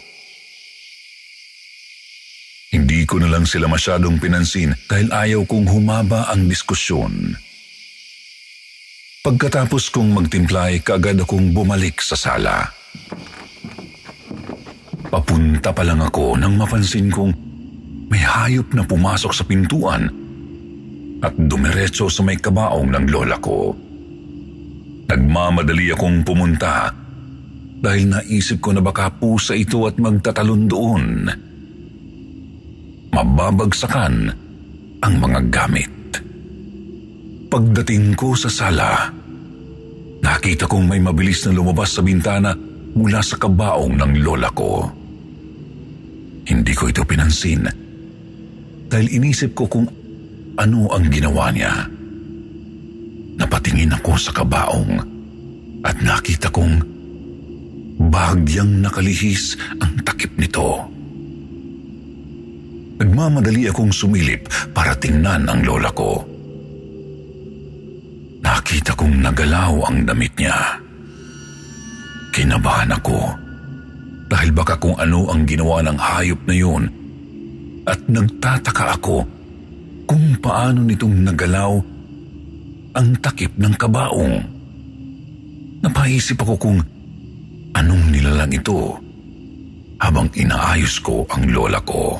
Speaker 1: Hindi ko na lang sila masyadong pinansin dahil ayaw kong humaba ang diskusyon. Pagkatapos kong magtimpla ay kaagad akong bumalik sa sala. Papunta pa lang ako nang mapansin kong may hayop na pumasok sa pintuan at dumiretso sa may kabaong ng lola ko. Nagmamadali akong pumunta dahil naisip ko na baka pusa ito at magtatalon doon. Mababagsakan ang mga gamit. Pagdating ko sa sala, nakita kong may mabilis na lumabas sa bintana mula sa kabaong ng lola ko. Hindi ko ito pinansin dahil inisip ko kung ano ang ginawa niya. Napatingin ako sa kabaong at nakita kong bahagyang nakalihis ang takip nito. Nagmamadali akong sumilip para tingnan ang lola ko. Nakita kong nagalaw ang damit niya. Kinabahan ako dahil baka kung ano ang ginawa ng hayop na yun at nagtataka ako kung paano nitong nagalaw ang takip ng kabaong. Napaisip ako kung anong nilalang ito habang inaayos ko ang lola ko.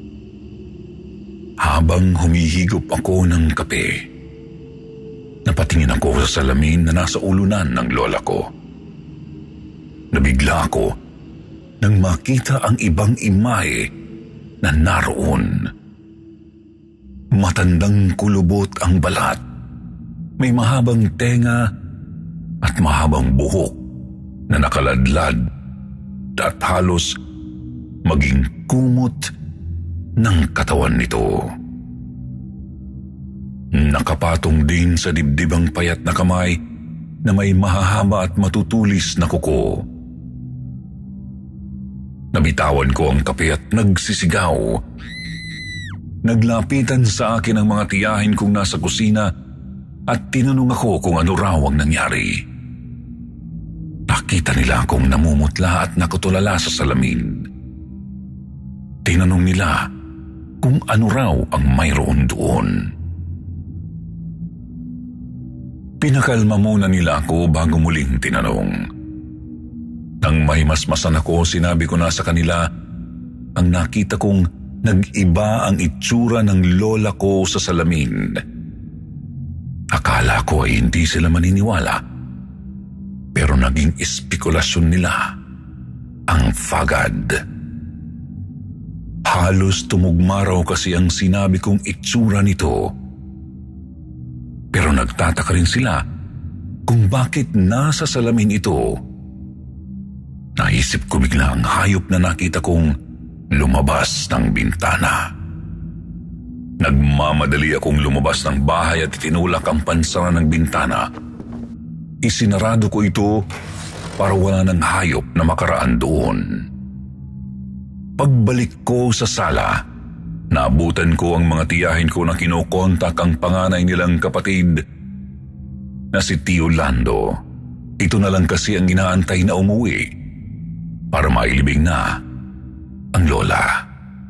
Speaker 1: Habang humihigop ako ng kape, napatingin ako sa salamin na nasa ulunan ng lola ko. Nabigla ako nang makita ang ibang imahe na naroon. Matandang kulubot ang balat, may mahabang tenga at mahabang buhok na nakaladlad at halos maging kumot ng katawan nito. Nakapatong din sa dibdib ang payat na kamay na may mahahaba at matutulis na kuko. Nabitawan ko ang kape at nagsisigaw. Naglapitan sa akin ang mga tiyahin kong nasa kusina at tinanong ako kung ano raw ang nangyari. Nakita nila akong namumutla at nakutulala sa salamin. Tinanong nila kung ano raw ang mayroon doon. Pinakalma muna nila ako bago muling tinanong. Nang may masmasan ako, sinabi ko na sa kanila ang nakita kong nag-iba ang itsura ng lola ko sa salamin. Akala ko ay hindi sila maniniwala, pero naging espekulasyon nila ang fagad. Halos tumugma raw kasi ang sinabi kong itsura nito. Pero nagtataka rin sila kung bakit nasa salamin ito. Naisip ko bigla ang hayop na nakita kong lumabas ng bintana. Nagmamadali akong lumabas ng bahay at tinulak ang pansara ng bintana. Isinarado ko ito para wala ng hayop na makaraan doon. Pagbalik ko sa sala, naabutan ko ang mga tiyahin ko na kinokontak ang panganay nilang kapatid na si Tio Lando. Ito na lang kasi ang inaantay na umuwi para mailibing na ang lola.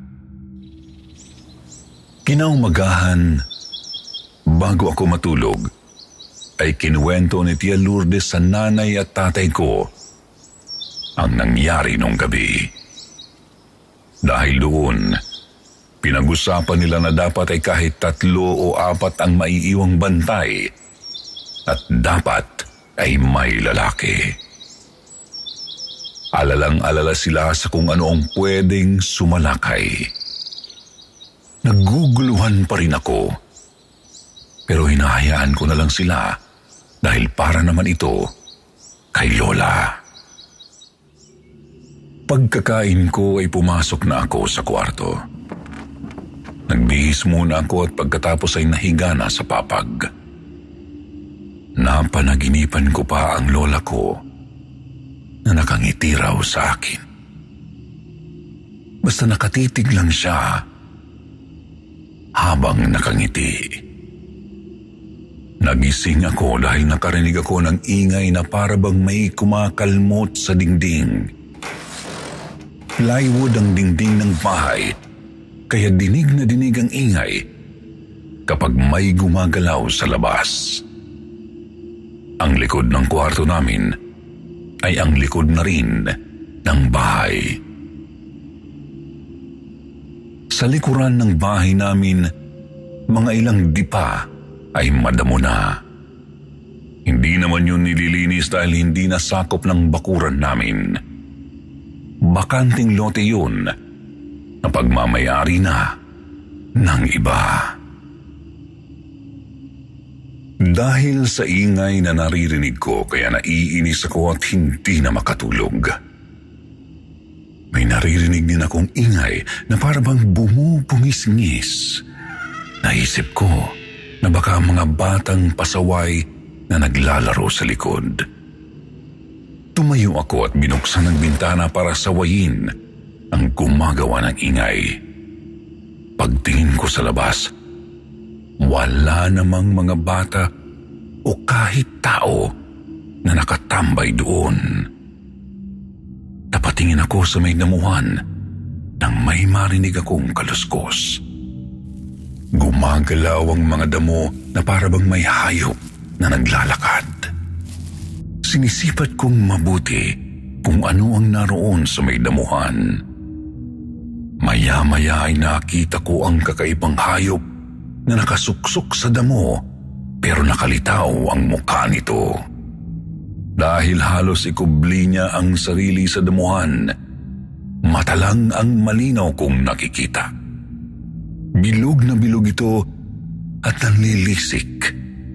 Speaker 1: Kinaumagahan, bago ako matulog, ay kinuwento ni Tia Lourdes sa nanay at tatay ko ang nangyari nung gabi. Dahil doon, pinag-usapan nila na dapat ay kahit 3 o 4 ang maiiwang bantay at dapat ay may lalaki. Alalang-alala sila sa kung ano ang pwedeng sumalakay. Naguguluhan pa rin ako, pero hinahayaan ko na lang sila dahil para naman ito kay Lola. Pagkakain ko ay pumasok na ako sa kwarto. Nagbihis muna ako at pagkatapos ay nahiga na sa papag. Napanaginipan ko pa ang lola ko na nakangiti raw sa akin. Basta nakatitig lang siya habang nakangiti. Nagising ako dahil nakarinig ako ng ingay na parabang may kumakalmot sa dingding. Plywood ang dingding ng bahay, kaya dinig na dinig ang ingay kapag may gumagalaw sa labas. Ang likod ng kwarto namin ay ang likod na rin ng bahay. Sa likuran ng bahay namin, mga ilang dipa ay madamo na. Hindi naman yun nililinis dahil hindi nasakop ng bakuran namin. Bakanting lote yun na pagmamayari na ng iba. Dahil sa ingay na naririnig ko kaya naiinis ako at hindi na makatulog. May naririnig din akong ingay na parabang bumubumisngis. Naisip ko na baka mga batang pasaway na naglalaro sa likod. Tumayo ako at binuksan ang bintana para sawayin ang gumagawa ng ingay. Pagtingin ko sa labas, wala namang mga bata o kahit tao na nakatambay doon. Napatingin ako sa may damuhan nang may marinig akong kaluskos.
Speaker 3: Gumagalaw ang mga damo na para bang may hayop na naglalakad. Sinisipat kong mabuti kung ano ang naroon sa may damuhan. Maya-maya ay nakita ko ang kakaibang hayop na nakasuksok sa damo pero nakalitaw ang mukha nito. Dahil halos ikubli niya ang sarili sa damuhan, mata lang ang malinaw kong nakikita. Bilog na bilog ito at nanlilisik.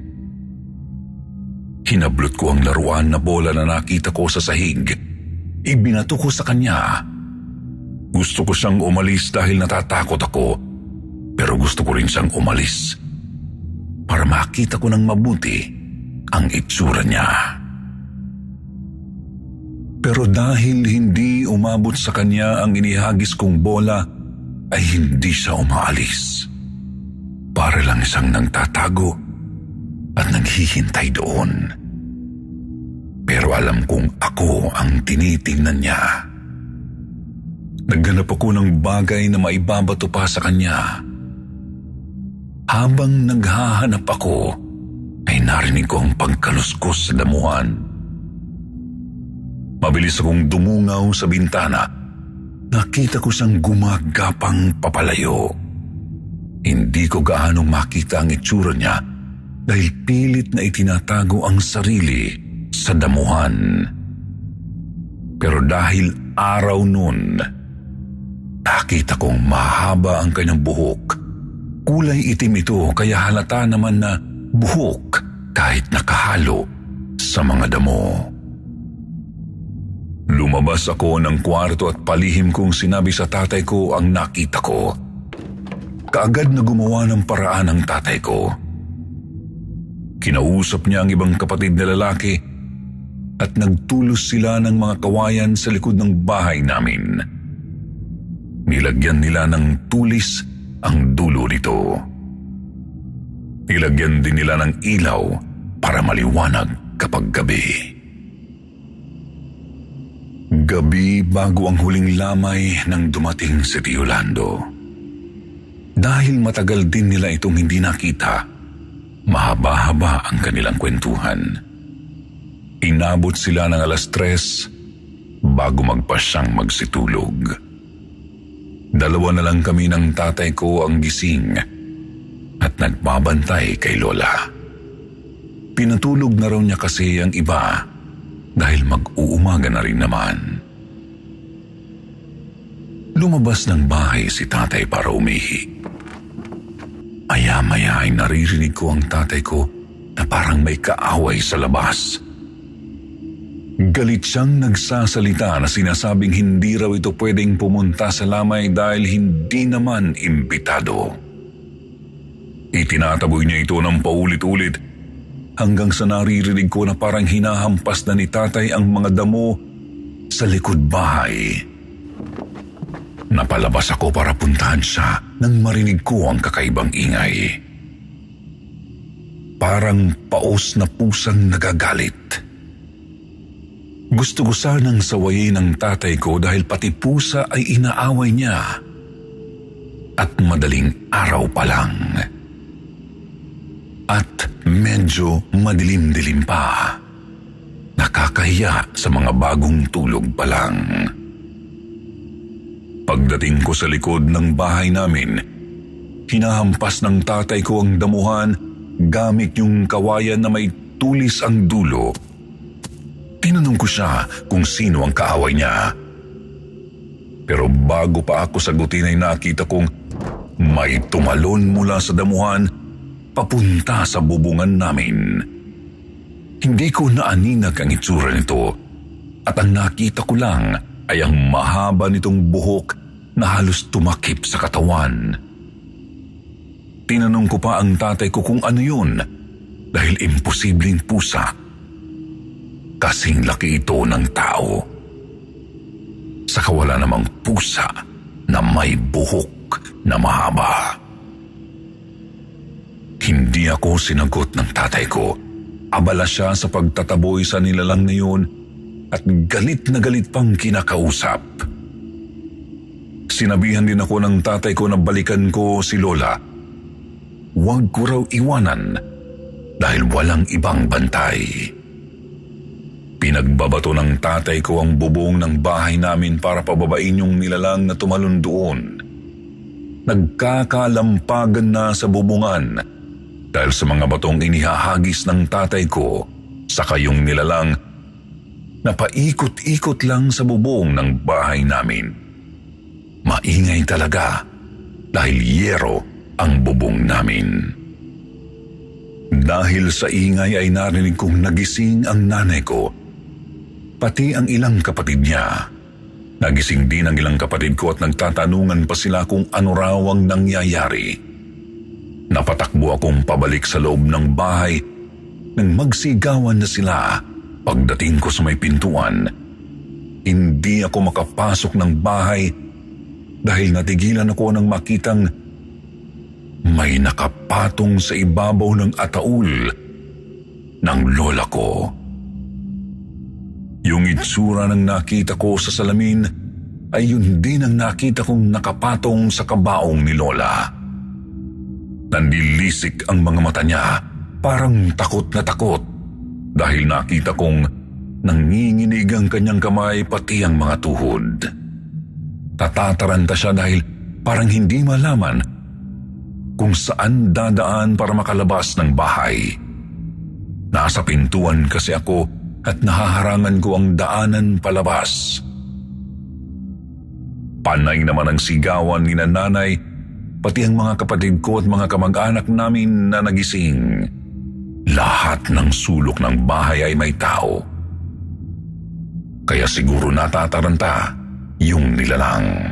Speaker 3: Hinablot ko ang laruan na bola na nakita ko sa sahig. Ibinato ko sa kanya. Gusto ko siyang umalis dahil natatakot ako, pero gusto ko rin siyang umalis para makita ko ng mabuti ang itsura niya. Pero dahil hindi umabot sa kanya ang inihagis kong bola, ay hindi siya umaalis. Para lang siyang nagtatago at naghihintay doon. Pero alam kong ako ang tinitingnan niya. Naghanap ako ng bagay na maibabato pa sa kanya. Habang naghahanap ako, ay narinig ko ang pagkaluskos sa damuhan. Mabilis akong dumungaw sa bintana. Nakita ko siyang gumagapang papalayo. Hindi ko gaanong makita ang itsura niya dahil pilit na itinatago ang sarili sa damuhan. Pero dahil araw nun, nakita kong mahaba ang kanyang buhok. Kulay itim ito kaya halata naman na buhok kahit nakahalo sa mga damo. Lumabas ako ng kwarto at palihim kong sinabi sa tatay ko ang nakita ko. Kaagad na gumawa ng paraan ang tatay ko. Kinausap niya ang ibang kapatid na lalaki at nagtulos sila ng mga kawayan sa likod ng bahay namin. Nilagyan nila ng tulis ang dulo nito. Nilagyan din nila ng ilaw para maliwanag kapag gabi. Gabi bago ang huling lamay nang dumating si Tio Lando. Dahil matagal din nila itong hindi nakita, mahaba-haba ang kanilang kwentuhan. Inabot sila ng 3:00 bago magpasyang magsitulog. 2 na lang kami ng tatay ko ang gising at nagbabantay kay Lola. Pinatulog na raw niya kasi ang iba dahil mag-uumaga na rin naman. Lumabas ng bahay si tatay para umihi. Maya-maya ay naririnig ko ang tatay ko na parang may kaaway sa labas. Galit siyang nagsasalita na sinasabing hindi raw ito pwedeng pumunta sa lamay dahil hindi naman imbitado. Itinataboy niya ito ng paulit-ulit hanggang sa naririnig ko na parang hinahampas na ni tatay ang mga damo sa likod bahay. Napalabas ako para puntahan siya nang marinig ko ang kakaibang ingay. Parang paos na pusang nagagalit. Gusto ko sanang sawayin ng tatay ko dahil pati pusa ay inaaway niya. At madaling araw pa lang. At medyo madilim-dilim pa. Nakakahiya sa mga bagong tulog pa lang. Pagdating ko sa likod ng bahay namin, hinahampas ng tatay ko ang damuhan gamit yung kawayan na may tulis ang dulo. Tinanong ko siya kung sino ang kaaway niya. Pero bago pa ako sagutin ay nakita kong may tumalon mula sa damuhan papunta sa bubungan namin. Hindi ko naaninag ang itsura nito at ang nakita ko lang ay ang mahaba nitong buhok na halos tumakip sa katawan. Tinanong ko pa ang tatay ko kung ano yun dahil imposibleng pusa. Kasing laki ito ng tao. Saka wala namang pusa na may buhok na mahaba. Hindi ako sinagot ng tatay ko. Abala siya sa pagtataboy sa nilalang na yun at galit na galit pang kinakausap. Sinabihan din ako ng tatay ko na balikan ko si Lola
Speaker 1: huwag ko raw iwanan dahil walang ibang bantay. Pinagbabato ng tatay ko ang bubong ng bahay namin para pababain yung nilalang na tumalon doon. Nagkakalampagan na sa bubungan dahil sa mga batong inihahagis ng tatay ko, saka yung nilalang na paikot-ikot lang sa bubong ng bahay namin. Maingay talaga dahil yero ang bubong namin. Dahil sa ingay ay narinig kong nagising ang nanay ko, pati ang ilang kapatid niya. Nagising din ang ilang kapatid ko at nagtatanungan pa sila kung ano raw ang nangyayari. Napatakbo akong pabalik sa loob ng bahay nang magsigawan na sila. Pagdating ko sa may pintuan, hindi ako makapasok ng bahay dahil natigilan ako nang makitang may nakapatong sa ibabaw ng ataul ng lola ko. Yung itsura ng nakita ko sa salamin ay yun din ang nakita kong nakapatong sa kabaong ni lola. Nanlilisik ang mga mata niya, parang takot na takot. Dahil nakita kong nanginginig ang kanyang kamay pati ang mga tuhod. Tatataranta siya dahil parang hindi malaman kung saan dadaan para makalabas ng bahay. Nasa pintuan kasi ako at nahaharangan ko ang daanan palabas. Panay naman ang sigawan ni nanay, pati ang mga kapatid ko at mga kamag-anak namin na nagising. Lahat ng sulok ng bahay ay may tao. Kaya siguro natataranta yung nilalang.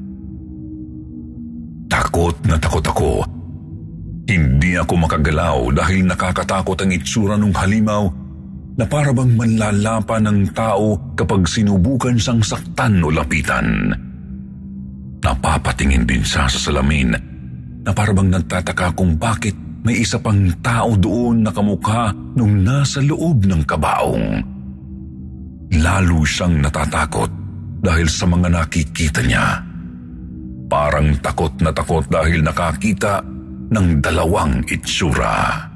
Speaker 1: Takot na takot ako. Hindi ako makagalaw dahil nakakatakot ang itsura ng halimaw na parabang manlalapa ng tao kapag sinubukan siyang saktan o lapitan. Napapatingin din siya sa salamin na parabang nagtataka kung bakit may isa pang tao doon na kamukha nung nasa loob ng kabaong. Lalo siyang natatakot dahil sa mga nakikita niya. Parang takot na takot dahil nakakita ng dalawang itsura.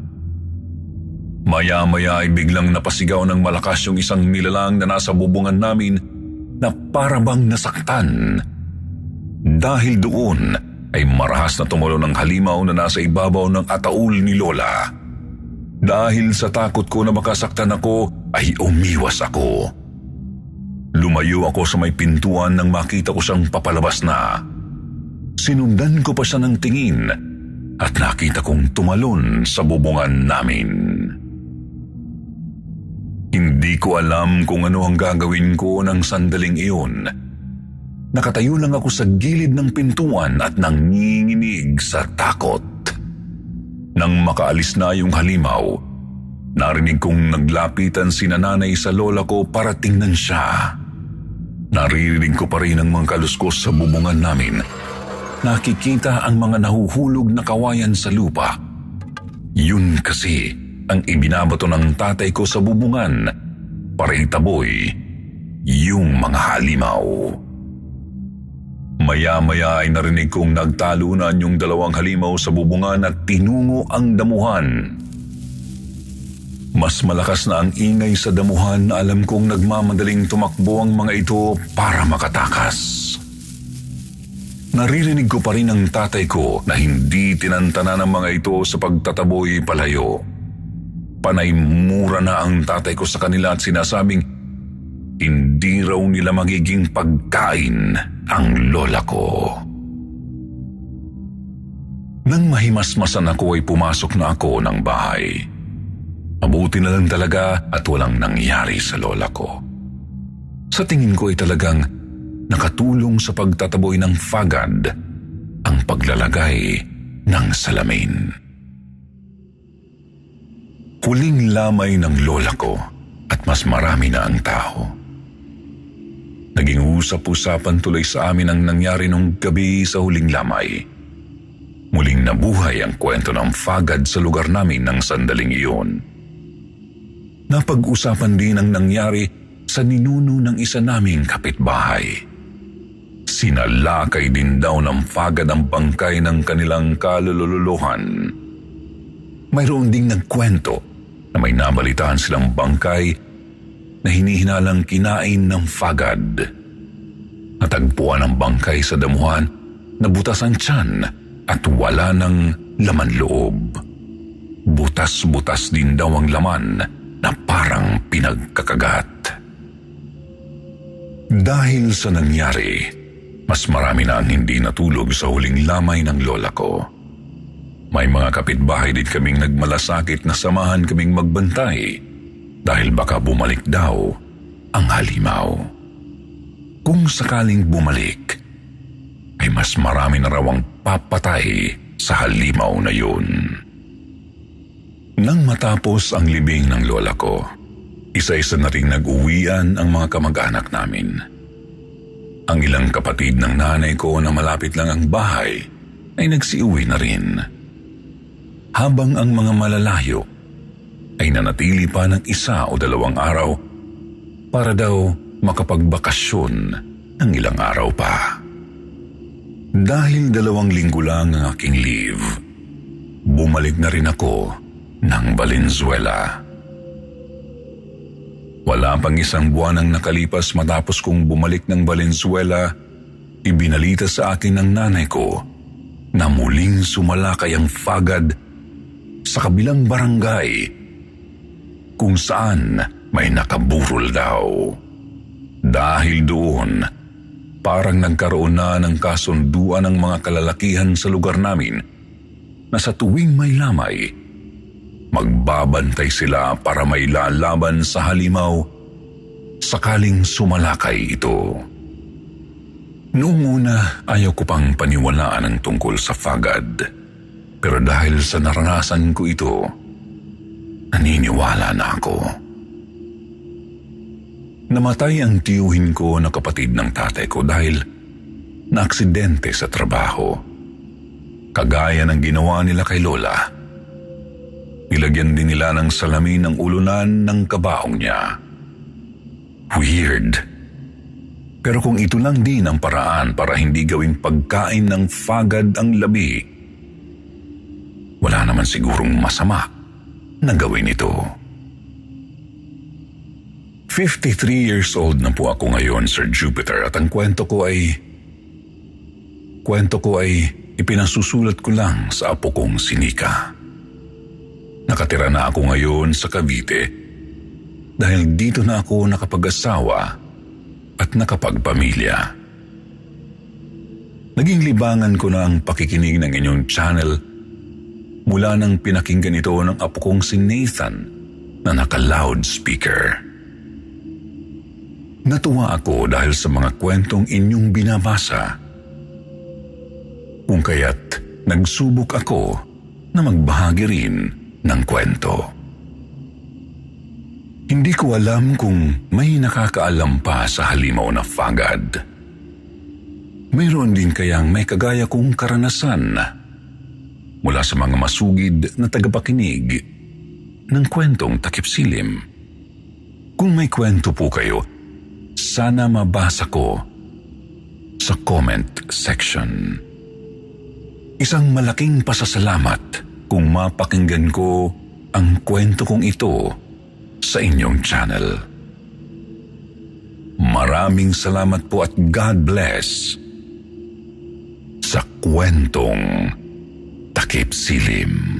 Speaker 1: Maya-maya ay biglang napasigaw ng malakas yung isang nilalang na nasa bubungan namin na parabang nasaktan. Dahil doon ay marahas na tumulo ng halimaw na nasa ibabaw ng ataul ni lola. Dahil sa takot ko na makasaktan ako, ay umiwas ako. Lumayo ako sa may pintuan nang makita ko siyang papalabas na. Sinundan ko pa siya ng tingin at nakita kong tumalon sa bubungan namin. Hindi ko alam kung ano ang gagawin ko ng sandaling iyon. Nakatayo lang ako sa gilid ng pintuan at nanginginig sa takot. Nang makaalis na yung halimaw, narinig kong naglapitan si nanay sa lola ko para tingnan siya. Naririnig ko pa rin ang mga kaluskos sa bubungan namin. Nakikita ang mga nahuhulog na kawayan sa lupa. Yun kasi ang ibinabato ng tatay ko sa bubungan para itaboy yung mga halimaw. Maya-maya ay narinig kong nagtalunan yung dalawang halimaw sa bubungan at tinungo ang damuhan. Mas malakas na ang ingay sa damuhan na alam kong nagmamadaling tumakbo ang mga ito para makatakas. Naririnig ko pa rin ang tatay ko na hindi tinantana ng mga ito sa pagtataboy palayo. Panay mura na ang tatay ko sa kanila at sinasabing hindi raw nila magiging pagkain ang lola ko. Nang mahimasmasan ako ay pumasok na ako ng bahay. Mabuti na lang talaga at walang nangyari sa lola ko. Sa tingin ko ay talagang nakatulong sa pagtataboy ng fagad ang paglalagay ng salamin. Huling lamay ng lola ko at mas marami na ang tao. Naging usap-usapan tuloy sa amin ang nangyari nung gabi sa huling lamay. Muling nabuhay ang kwento ng fagad sa lugar namin ng sandaling iyon. Napag-usapan din ang nangyari sa ninuno ng isa naming kapitbahay.
Speaker 3: Sinalakay din daw ng fagad ang bangkay ng kanilang kalululuhan. Mayroon ding nagkwento na may nabalitaan silang bangkay na hinihinalang kinain ng fagad. Natagpuan ang bangkay sa damuhan, nabutas ang tiyan at wala ng laman loob. Butas-butas din daw ang laman na parang pinagkakagat. Dahil sa nangyari, mas marami na ang hindi natulog sa huling lamay ng lola ko. May mga kapitbahay din kaming nagmalasakit na samahan kaming magbantay dahil baka bumalik daw ang halimaw. Kung sakaling bumalik, ay mas marami na raw ang papatay sa halimaw na yun. Nang matapos ang libing ng lola ko, isa-isa na ring nag-uwian ang mga kamag-anak namin. Ang ilang kapatid ng nanay ko na malapit lang ang bahay ay nagsiuwi na rin. Habang ang mga malalayo ay nanatili pa ng 1 o 2 araw para daw makapagbakasyon ng ilang araw pa. Dahil 2 linggo lang ang aking leave, bumalik na rin ako ng Valenzuela. Wala pang 1 buwan ang nakalipas matapos kong bumalik ng Valenzuela, ibinalita sa akin ng nanay ko na muling sumalakay ang fagad sa kabilang barangay kung saan may nakaburol daw. Dahil doon, parang nagkaroon na ng kasunduan ng mga kalalakihan sa lugar namin na sa tuwing may lamay, magbabantay sila para may lalaban sa halimaw sakaling sumalakay ito. Noong una, ayaw ko pang paniwalaan ang tungkol sa fagad. Pero dahil sa naranasan ko ito, naniniwala na ako. Namatay ang tiyuhin ko na kapatid ng tatay ko dahil naaksidente sa trabaho. Kagaya ng ginawa nila kay Lola. Nilagyan din nila ng salamin ang ulunan ng kabaong niya. Weird. Pero kung ito lang din ang paraan para hindi gawing pagkain ng fagad ang labi, wala naman sigurong masama na gawin ito. 53 years old na po ako ngayon, Sir Jupiter, at ang kwento ko ay ipinasusulat ko lang sa apo kong si Nika. Nakatira na ako ngayon sa Cavite dahil dito na ako nakapag-asawa at nakapagpamilya. Naging libangan ko na ang pakikinig ng inyong channel mula nang pinakinggan ito ng apo kong si Nathan na naka-loudspeaker. Natuwa ako dahil sa mga kwentong inyong binabasa. Kung kaya't nagsubok ako na magbahagi rin ng kwento. Hindi ko alam kung may nakakaalam pa sa halimaw na fagad. Mayroon din kayang may kagaya kong karanasan mula sa mga masugid na tagapakinig ng kwentong takip silim. Kung may kwento po kayo, sana mabasa ko sa comment section. Isang malaking pasasalamat kung mapakinggan ko ang kwento kong ito sa inyong channel. Maraming salamat po at God bless sa kwentong takip silim.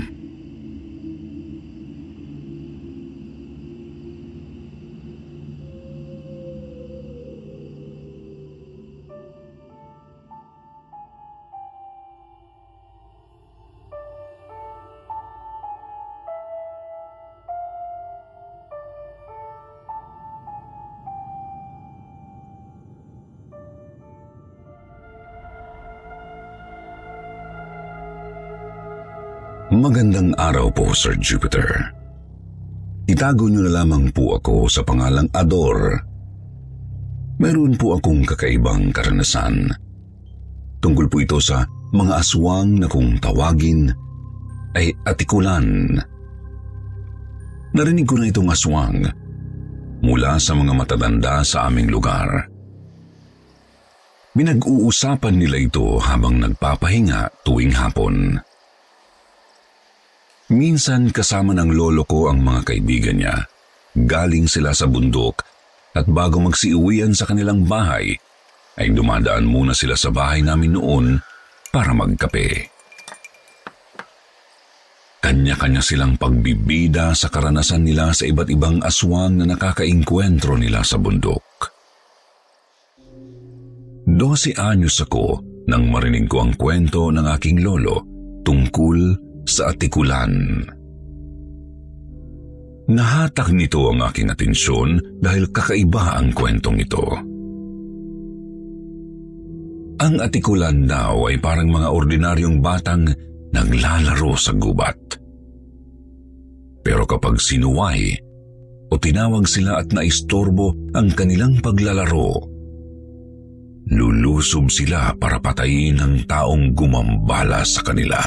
Speaker 1: Magandang araw po, Sir Jupiter. Itago niyo na lamang po ako sa pangalang Ador. Meron po akong kakaibang karanasan. Tungkol po ito sa mga aswang na kung tawagin ay atikulan. Narinig ko na itong aswang mula sa mga matatanda sa aming lugar. Pinag-uusapan nila ito habang nagpapahinga tuwing hapon. Minsan kasama ng lolo ko ang mga kaibigan niya. Galing sila sa bundok at bago magsiuwian sa kanilang bahay, ay dumadaan muna sila sa bahay namin noon para magkape. Kanya-kanya silang pagbibida sa karanasan nila sa iba't ibang aswang na nakakaengkwentro nila sa bundok. 12 anyos ako nang marinig ko ang kwento ng aking lolo tungkol sa atikulan. Nahatak nito ang aking atensyon dahil kakaiba ang kwentong ito. Ang atikulan daw ay parang mga ordinaryong batang naglalaro sa gubat. Pero kapag sinuway o tinawag sila at naistorbo ang kanilang paglalaro, lulusob sila para patayin ang taong gumambala sa kanila.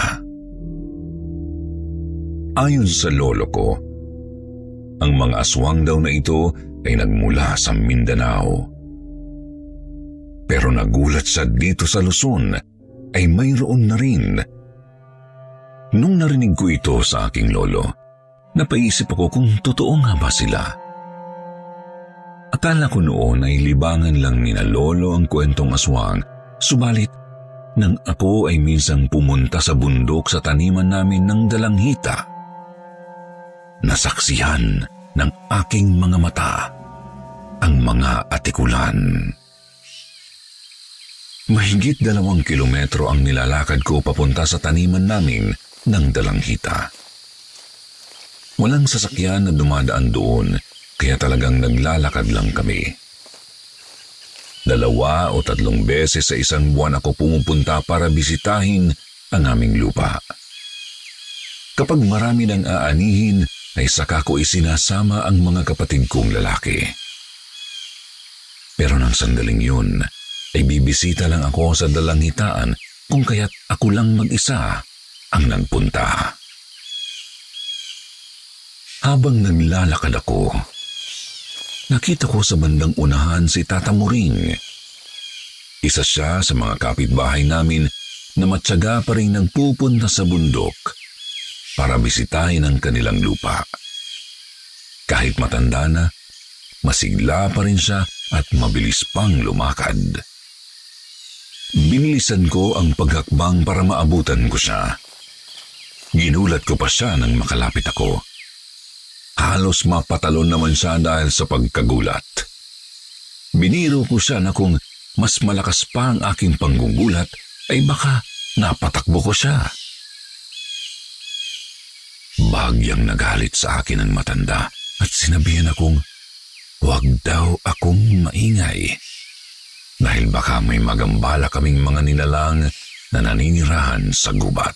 Speaker 1: Ayon sa lolo ko, ang mga aswang daw na ito ay nagmula sa Mindanao. Pero nagulat siya dito sa Luzon ay mayroon na rin. Nung narinig ko ito sa aking lolo, napaisip ako kung totoo nga ba sila. Akala ko noon ay libangan lang ni na lolo ang kwentong aswang, subalit nang ako ay minsang pumunta sa bundok sa taniman namin ng dalanghita, nasaksihan ng aking mga mata ang mga atikulan. Mahigit 2 kilometro ang nilalakad ko papunta sa taniman namin ng dalanghita. Walang sasakyan na dumadaan doon, kaya talagang naglalakad lang kami. 2 o 3 beses sa isang buwan ako pumupunta para bisitahin ang aming lupa. Kapag marami nang aanihin, ay saka ko isinasama ang mga kapatid kong lalaki. Pero nang sandaling yun, ay bibisita lang ako sa dalanghitaan kung kaya't ako lang mag-isa ang nagpunta. Habang naglalakad ako, nakita ko sa bandang unahan si Tata Muring. Isa siya sa mga kapitbahay namin na matyaga pa rin nagpupunta sa bundok para bisitahin ang kanilang lupa. Kahit matanda na, masigla pa rin siya at mabilis pang lumakad. Binilisan ko ang paghakbang para maabutan ko siya. Ginulat ko pa siya nang makalapit ako. Halos mapatalon naman siya dahil sa pagkagulat. Biniro ko siya na kung mas malakas pa ang aking panggugulat ay baka napatakbo ko siya. Bagyang nagalit sa akin ang matanda at sinabihan akong huwag daw akong maingay dahil baka may magambala kaming mga nilalang na naninirahan sa gubat.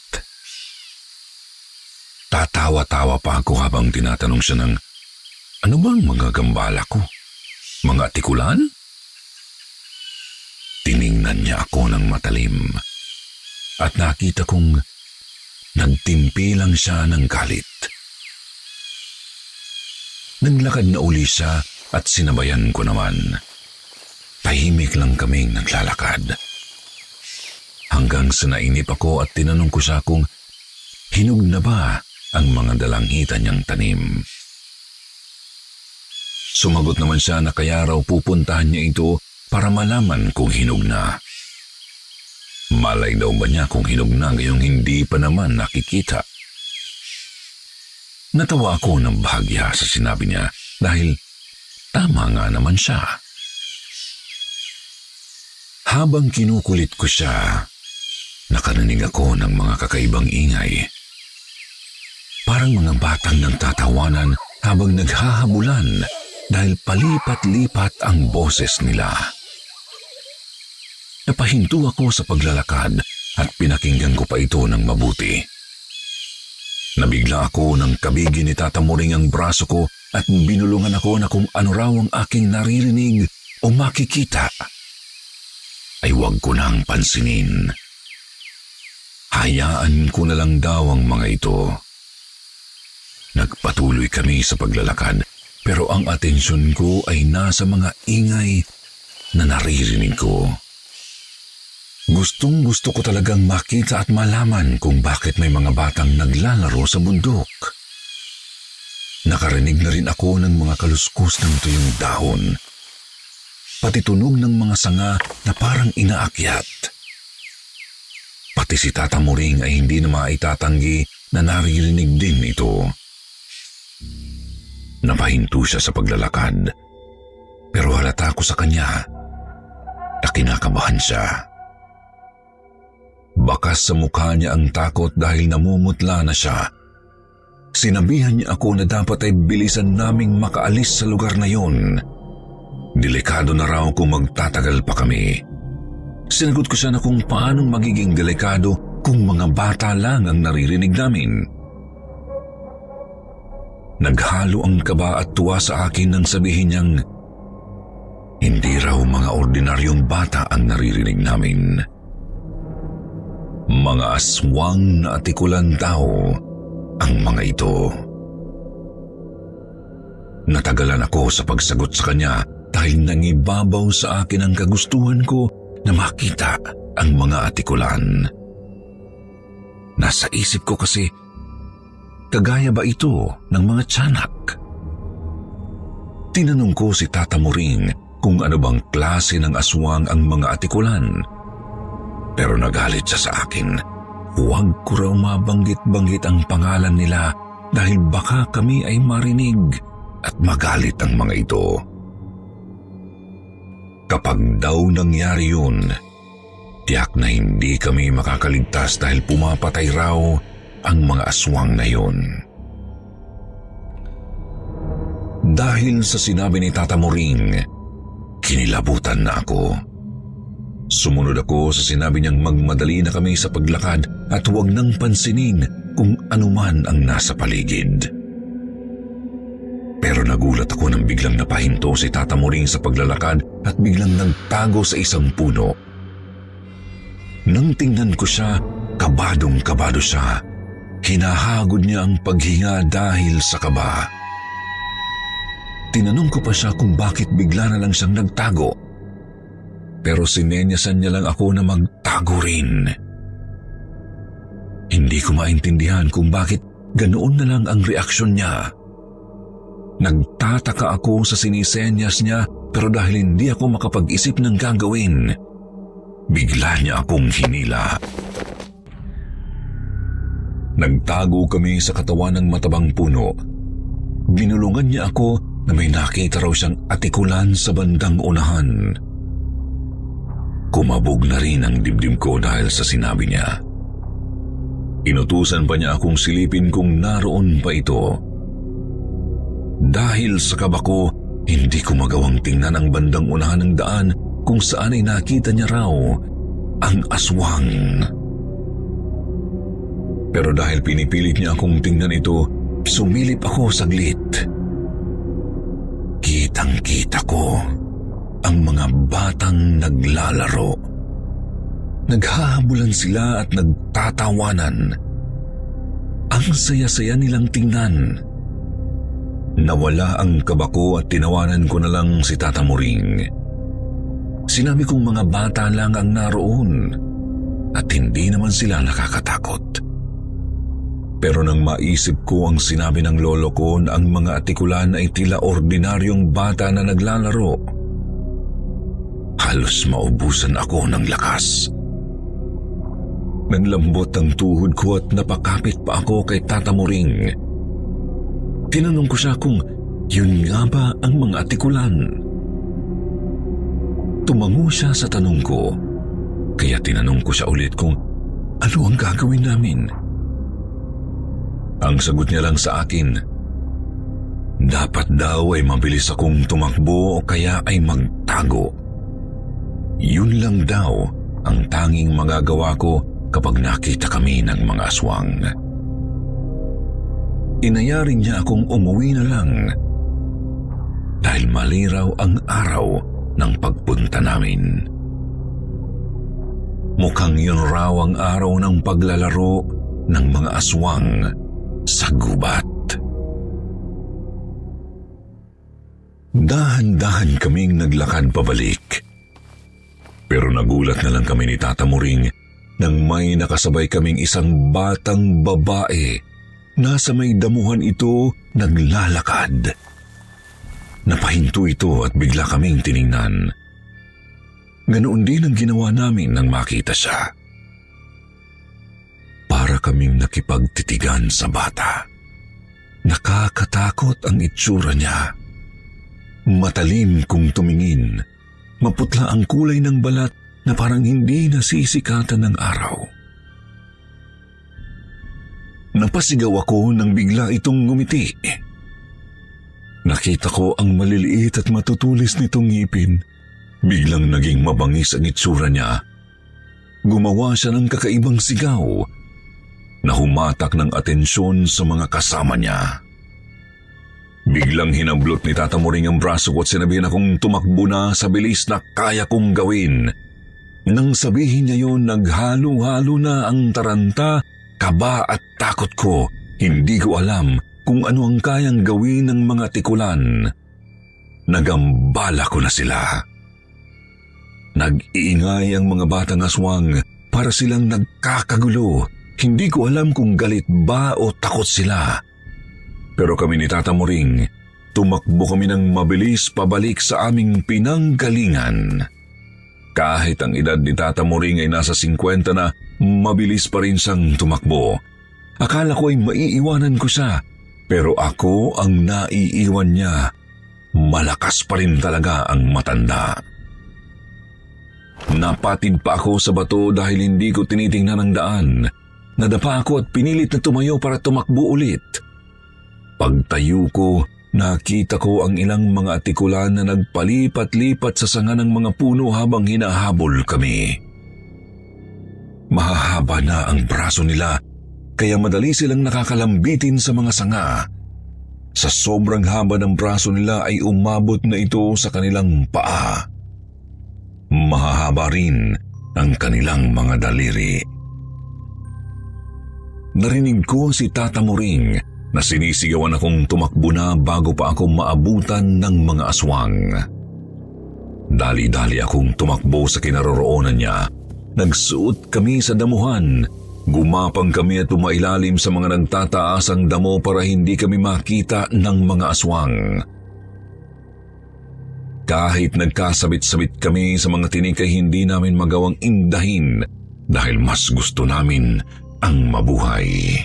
Speaker 1: Tatawa-tawa pa ako habang tinatanong siya ng, ano bang mga gambala ko? Mga atikulan? Tiningnan niya ako ng matalim at nakita kong nagtimpi lang siya ng galit. Naglakad na uli siya at sinabayan ko naman. Tahimik lang kaming naglalakad. Hanggang sa nainip ako at tinanong ko siya kung hinog na ba ang mga dalanghita niyang tanim. Sumagot naman siya na kaya raw pupuntahan niya ito para malaman kung hinog na. Malay daw ba niya kung hinog na gayong hindi pa naman nakikita? Natawa ako ng bahagya sa sinabi niya dahil tama nga naman siya. Habang kinukulit ko siya, nakarinig ako ng mga kakaibang ingay. Parang mga batang nagtatawanan habang naghahabulan dahil palipat-lipat ang boses nila. Napahinto ako sa paglalakad at pinakinggan ko pa ito ng mabuti. Nabigla ako nang kabigin ni Tata Muring ang braso ko at binulungan ako na kung ano raw ang aking naririnig o makikita ay huwag ko nang pansinin. Hayaan ko na lang daw ang mga ito. Nagpatuloy kami sa paglalakad pero ang atensyon ko ay nasa mga ingay na naririnig ko. Gustong-gusto ko talagang makita at malaman kung bakit may mga batang naglalaro sa bundok. Nakarinig na rin ako ng mga kaluskos ng tuyong dahon, pati tunog ng mga sanga na parang inaakyat. Pati si Tata Muring ay hindi na maitatanggi na naririnig din ito. Napahinto siya sa paglalakad, pero halata ko sa kanya na kinakabahan siya. Bakas sa mukha niya ang takot dahil namumutla na siya. Sinabihan niya ako na dapat ay bilisan naming makaalis sa lugar na yun. Delikado na raw kung magtatagal pa kami. Sinagot ko siya na kung paanong magiging delikado kung mga bata lang ang naririnig namin. Naghalo ang kaba at tuwa sa akin nang sabihin niyang hindi raw mga ordinaryong bata ang naririnig namin. Mga aswang na atikulan daw ang mga ito. Natagalan ako sa pagsagot sa kanya dahil nangibabaw sa akin ang kagustuhan ko na makita ang mga atikulan. Nasa isip ko kasi, kagaya ba ito ng mga tiyanak? Tinanong ko si Tata Muring kung ano bang klase ng aswang ang mga atikulan. Pero nagalit siya sa akin. Huwag ko raw mabanggit-banggit ang pangalan nila dahil baka kami ay marinig at magalit ang mga ito. Kapag daw nangyari yun, tiyak na hindi kami makakaligtas dahil pumapatay raw ang mga aswang na yun. Dahil sa sinabi ni Tata Muring, kinilabutan na ako. Sumunod ako sa sinabi niyang magmadali na kami sa paglakad at huwag nang pansinin kung anuman ang nasa paligid. Pero nagulat ako nang biglang napahinto si Tata Muring sa paglalakad at biglang nagtago sa isang puno. Nang tingnan ko siya, kabadong-kabado siya. Hinahagod niya ang paghinga dahil sa kaba. Tinanong ko pa siya kung bakit bigla na lang siyang nagtago. Pero sinenyasan niya lang ako na magtago rin. Hindi ko maintindihan kung bakit ganoon na lang ang reaksyon niya. Nagtataka ako sa sinisenyas niya pero dahil hindi ako makapag-isip ng gagawin, bigla niya akong hinila. Nagtago kami sa katawan ng matabang puno. Binulungan niya ako na may nakita raw siyang atikulan sa bandang unahan. Kumabog na rin ang dibdib ko dahil sa sinabi niya. Inutusan pa niya akong silipin kung naroon pa ito. Dahil sa kaba ko, hindi ko magawang tingnan ang bandang unahan ng daan kung saan ay nakita niya raw ang aswang. Pero dahil pinipilit niya akong tingnan ito, sumilip ako saglit. Kitang-kita ko ang mga batang naglalaro. Naghahabulan sila at nagtatawanan. Ang saya-saya nilang tingnan. Nawala ang kaba ko at tinawanan ko na lang si Tata Muring. Sinabi kong mga bata lang ang naroon at hindi naman sila nakakatakot. Pero nang maisip ko ang sinabi ng lolo ko na ang mga atikulan ay tila ordinaryong bata na naglalaro, halos maubusan ako ng lakas. Nanlambot ang tuhod ko at napakapit pa ako kay Tata Muring. Tinanong ko siya kung yun nga ba ang mga atikulan. Tumango siya sa tanong ko, kaya tinanong ko siya ulit kung ano ang gagawin namin. Ang sagot niya lang sa akin, dapat daw ay mabilis akong tumakbo o kaya ay magtago. Yun lang daw ang tanging magagawa ko kapag nakita kami ng mga aswang. Inayarin niya akong umuwi na lang dahil mali raw ang araw ng pagpunta namin. Mukhang yun raw ang araw ng paglalaro ng mga aswang sa gubat. Dahan-dahan kaming naglakad pabalik. Pero Pero nagulat na lang kami ni Tata Muring nang may nakasabay kaming isang batang babae. Nasa may damuhan ito naglalakad. Napahinto ito at bigla kaming tiningnan. Ganoon din ang ginawa namin nang makita siya. Para kaming nakipagtitigan sa bata. Nakakatakot ang itsura niya. Matalim kung tumingin. Maputla ang kulay ng balat na parang hindi nasisikatan ng araw. Napasigaw ako nang bigla itong ngumiti. Nakita ko ang maliliit at matutulis nitong ngipin. Biglang naging mabangis ang itsura niya. Gumawa siya ng kakaibang sigaw na humatak ng atensyon sa mga kasama niya. Biglang hinablot ni Tata Muring ang braso ko at sinabihan akong tumakbo na sa bilis na kaya kong gawin. Nang sabihin niya yun, naghalo-halo na ang taranta, kaba at takot ko. Hindi ko alam kung ano ang kayang gawin ng mga tikulan. Nagambala ko na sila. Nag-iingay ang mga batang aswang para silang nagkakagulo. Hindi ko alam kung galit ba o takot sila. Pero kami ni Tata Muring, tumakbo kami ng mabilis pabalik sa aming pinanggalingan. Kahit ang edad ni Tata Muring ay nasa 50 na, mabilis pa rin siyang tumakbo. Akala ko ay maiiwanan ko siya, pero ako ang naiiwan niya. Malakas pa rin talaga ang matanda. Napatid pa ako sa bato dahil hindi ko tinitingnan ang daan. Nadapa ako at pinilit na tumayo para tumakbo ulit. Pagtayo ko, nakita ko ang ilang mga atikulan na nagpalipat-lipat sa sanga ng mga puno habang hinahabol kami. Mahahaba na ang braso nila, kaya madali silang nakakalambitin sa mga sanga. Sa sobrang haba ng braso nila ay umabot na ito sa kanilang paa. Mahahaba rin ang kanilang mga daliri. Narinig ko si Tata Muring na sinisigawan akong tumakbo na bago pa ako maabutan ng mga aswang. Dali-dali akong tumakbo sa kinaroroonan niya. Nagsuot kami sa damuhan. Gumapang kami at tumailalim sa mga nagtataasang damo para hindi kami makita ng mga aswang. Kahit nagkasabit-sabit kami sa mga tinik ay hindi namin magawang indahin dahil mas gusto namin ang mabuhay.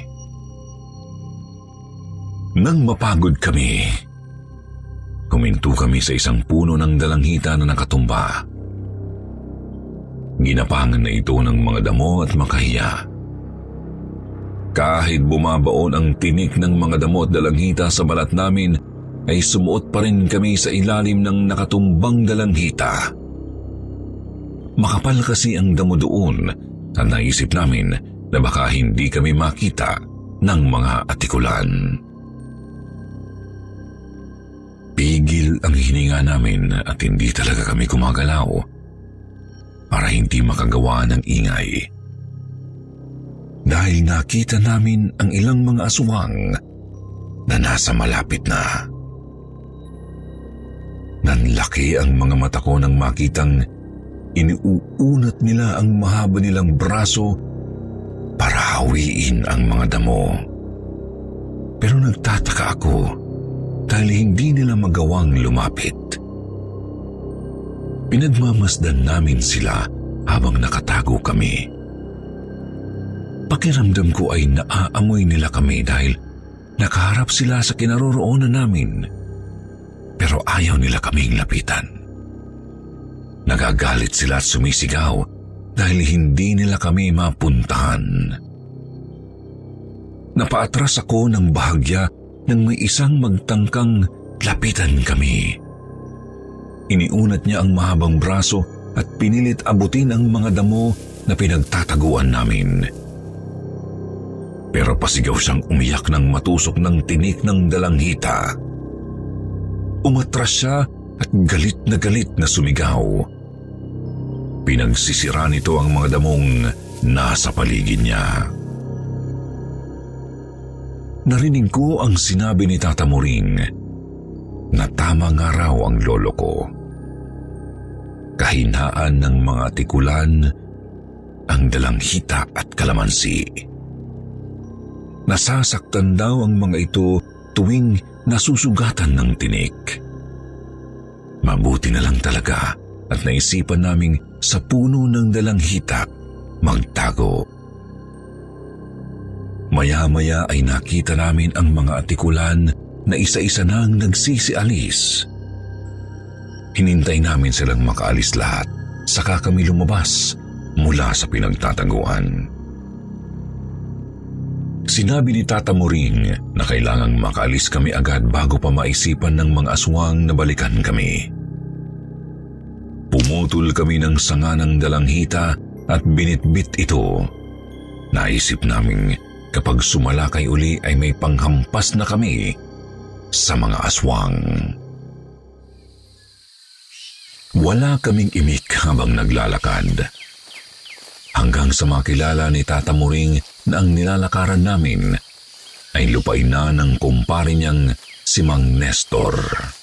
Speaker 1: Nang mapagod kami, huminto kami sa isang puno ng dalanghita na nakatumba. Ginapangan na ito ng mga damo at makahiya. Kahit bumabaon ang tinik ng mga damo at dalanghita sa balat namin, ay sumuot pa rin kami sa ilalim ng nakatumbang dalanghita. Makapal kasi ang damo doon at naisip namin na baka hindi kami makita ng mga atikulan. Pigil ang hininga namin at hindi talaga kami gumagalaw para hindi makagawa ng ingay. Dahil nakita namin ang ilang mga aswang na nasa malapit na. Nanlaki ang mga mata ko nang makitang iniuunat nila ang mahaba nilang braso para hawiin ang mga damo. Pero nagtataka ako dahil hindi nila magawang lumapit. Pinagmamasdan namin sila habang nakatago kami. Pakiramdam ko ay naaamoy nila kami dahil nakaharap sila sa kinaroroonan namin. Pero ayaw nila kaming lapitan. Nagagalit sila at sumisigaw dahil hindi nila kami mapuntahan. Napaatras ako ng bahagya nang may isang magtangkang lapitan kami. Iniunat niya ang mahabang braso at pinilit abutin ang mga damo na pinagtataguan namin. Pero pasigaw siyang umiyak ng matusok ng tinik ng dalanghita. Umatras siya at galit na sumigaw. Pinagsisira nito ang mga damong nasa paligid niya. Narinig ko ang sinabi ni Tata Muring na tama nga raw ang lolo ko. kahinaan ng mga tikulan, ang dalanghita at kalamansi. Nasasaktan daw ang mga ito tuwing nasusugatan ng tinik. Mabuti na lang talaga at naisipan naming sa puno ng dalanghita magtago. Maya-maya ay nakita namin ang mga atikulan na isa-isa nang nagsisialis. Hinintay namin silang makaalis lahat, saka kami lumabas mula sa pinagtataguan. Sinabi ni Tata Muring na kailangang makaalis kami agad bago pa maisipan ng mga aswang na balikan kami. Pumutol kami ng sanga ng dalanghita at binitbit ito. Naisip naming kapag sumalakay uli ay may panghampas na kami sa mga aswang. Wala kaming imik habang naglalakad. Hanggang sa makilala ni Tata Muring na ang nilalakaran namin ay lupain na ng kumpare niyang si Mang Nestor.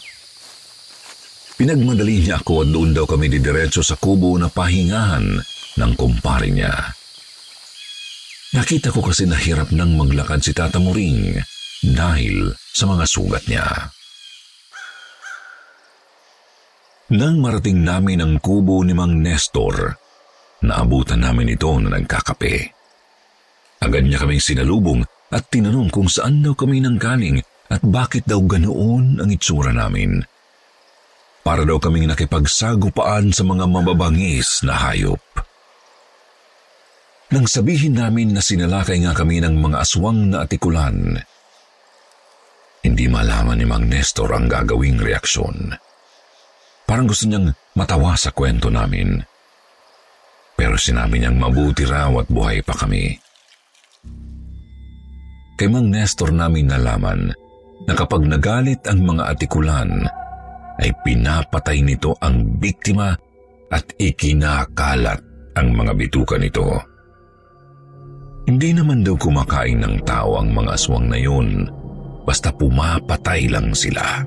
Speaker 1: Pinagmadali niya ako at doon daw kami didiretso sa kubo na pahingahan ng kumpare niya. Nakita ko kasi na hirap nang maglakad si Tata Muring dahil sa mga sugat niya. Nang marating namin ang kubo ni Mang Nestor, naabutan namin ito na nagkakape. Agad niya kaming sinalubong at tinanong kung saan daw kami nanggaling at bakit daw ganoon ang itsura namin. Para daw kaming nakipagsagupaan sa mga mababangis na hayop. Nang sabihin namin na sinalakay nga kami ng mga aswang na atikulan, hindi malaman ni Mang Nestor ang gagawing reaksyon. Parang gusto niyang matawa sa kwento namin. Pero sinabi niyang mabuti raw at buhay pa kami. Kay Mang Nestor namin nalaman na kapag nagalit ang mga atikulan, ay pinapatay nito ang biktima at ikinakalat ang mga bituka nito. Hindi naman daw kumakain ng tao ang mga aswang na yun, basta pumapatay lang sila.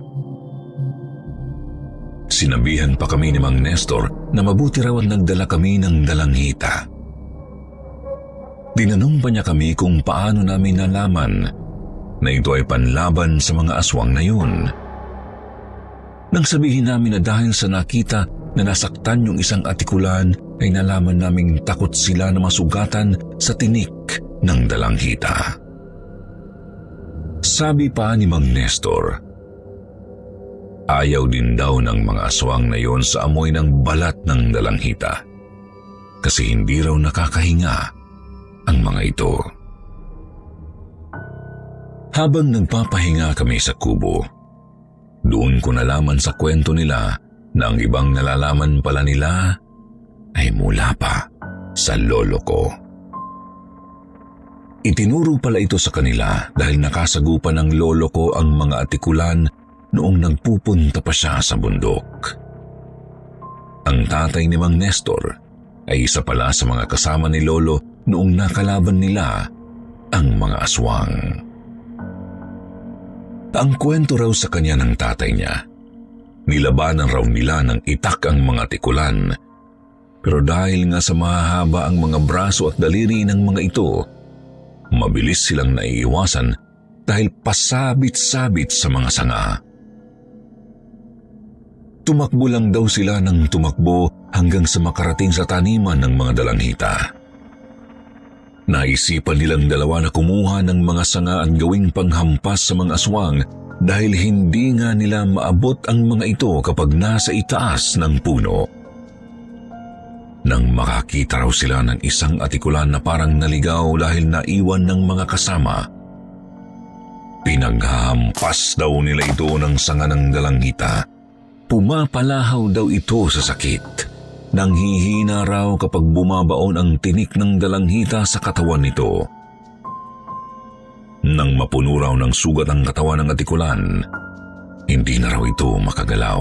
Speaker 1: Sinabihan pa kami ni Mang Nestor na mabuti raw at nagdala kami ng dalanghita. Dinanong pa niya kami kung paano namin nalaman na ito ay panlaban sa mga aswang na yun. Nang sabihin namin na dahil sa nakita na nasaktan yung isang atikulan, ay nalaman naming takot sila na masugatan sa tinik ng dalanghita. Sabi pa ni Mang Nestor, ayaw din daw ng mga aswang na yon sa amoy ng balat ng dalanghita kasi hindi raw nakakahinga ang mga ito. Habang nagpapahinga kami sa kubo, doon ko nalaman sa kwento nila na ang ibang nalalaman pala nila ay mula pa sa lolo ko. Itinuro pala ito sa kanila dahil nakasagupan ng lolo ko ang mga atikulan noong nagpupunta pa siya sa bundok. Ang tatay ni Mang Nestor ay isa pala sa mga kasama ni lolo noong nakalaban nila ang mga aswang. Ang kwento raw sa kanya ng tatay niya, nilabanan raw nila ng itak ang mga tikulan, pero dahil nga sa mahahaba ang mga braso at daliri ng mga ito, mabilis silang naiiwasan dahil pasabit-sabit sa mga sanga. Tumakbo lang daw sila ng tumakbo hanggang sa makarating sa taniman ng mga dalanghita. Naisipan nilang dalawa na kumuha ng mga sanga at gawing panghampas sa mga aswang dahil hindi nga nila maabot ang mga ito kapag nasa itaas ng puno. Nang makakita raw sila ng isang atikulan na parang naligaw dahil naiwan ng mga kasama, pinaghampas daw nila ito ng sanga ng dalanghita. Pumapalahaw daw ito sa sakit. Nanghihina raw kapag bumabaon ang tinik ng dalanghita sa katawan nito. Nang mapuno raw ng sugat ang katawan ng atikulan, hindi na raw ito makagalaw.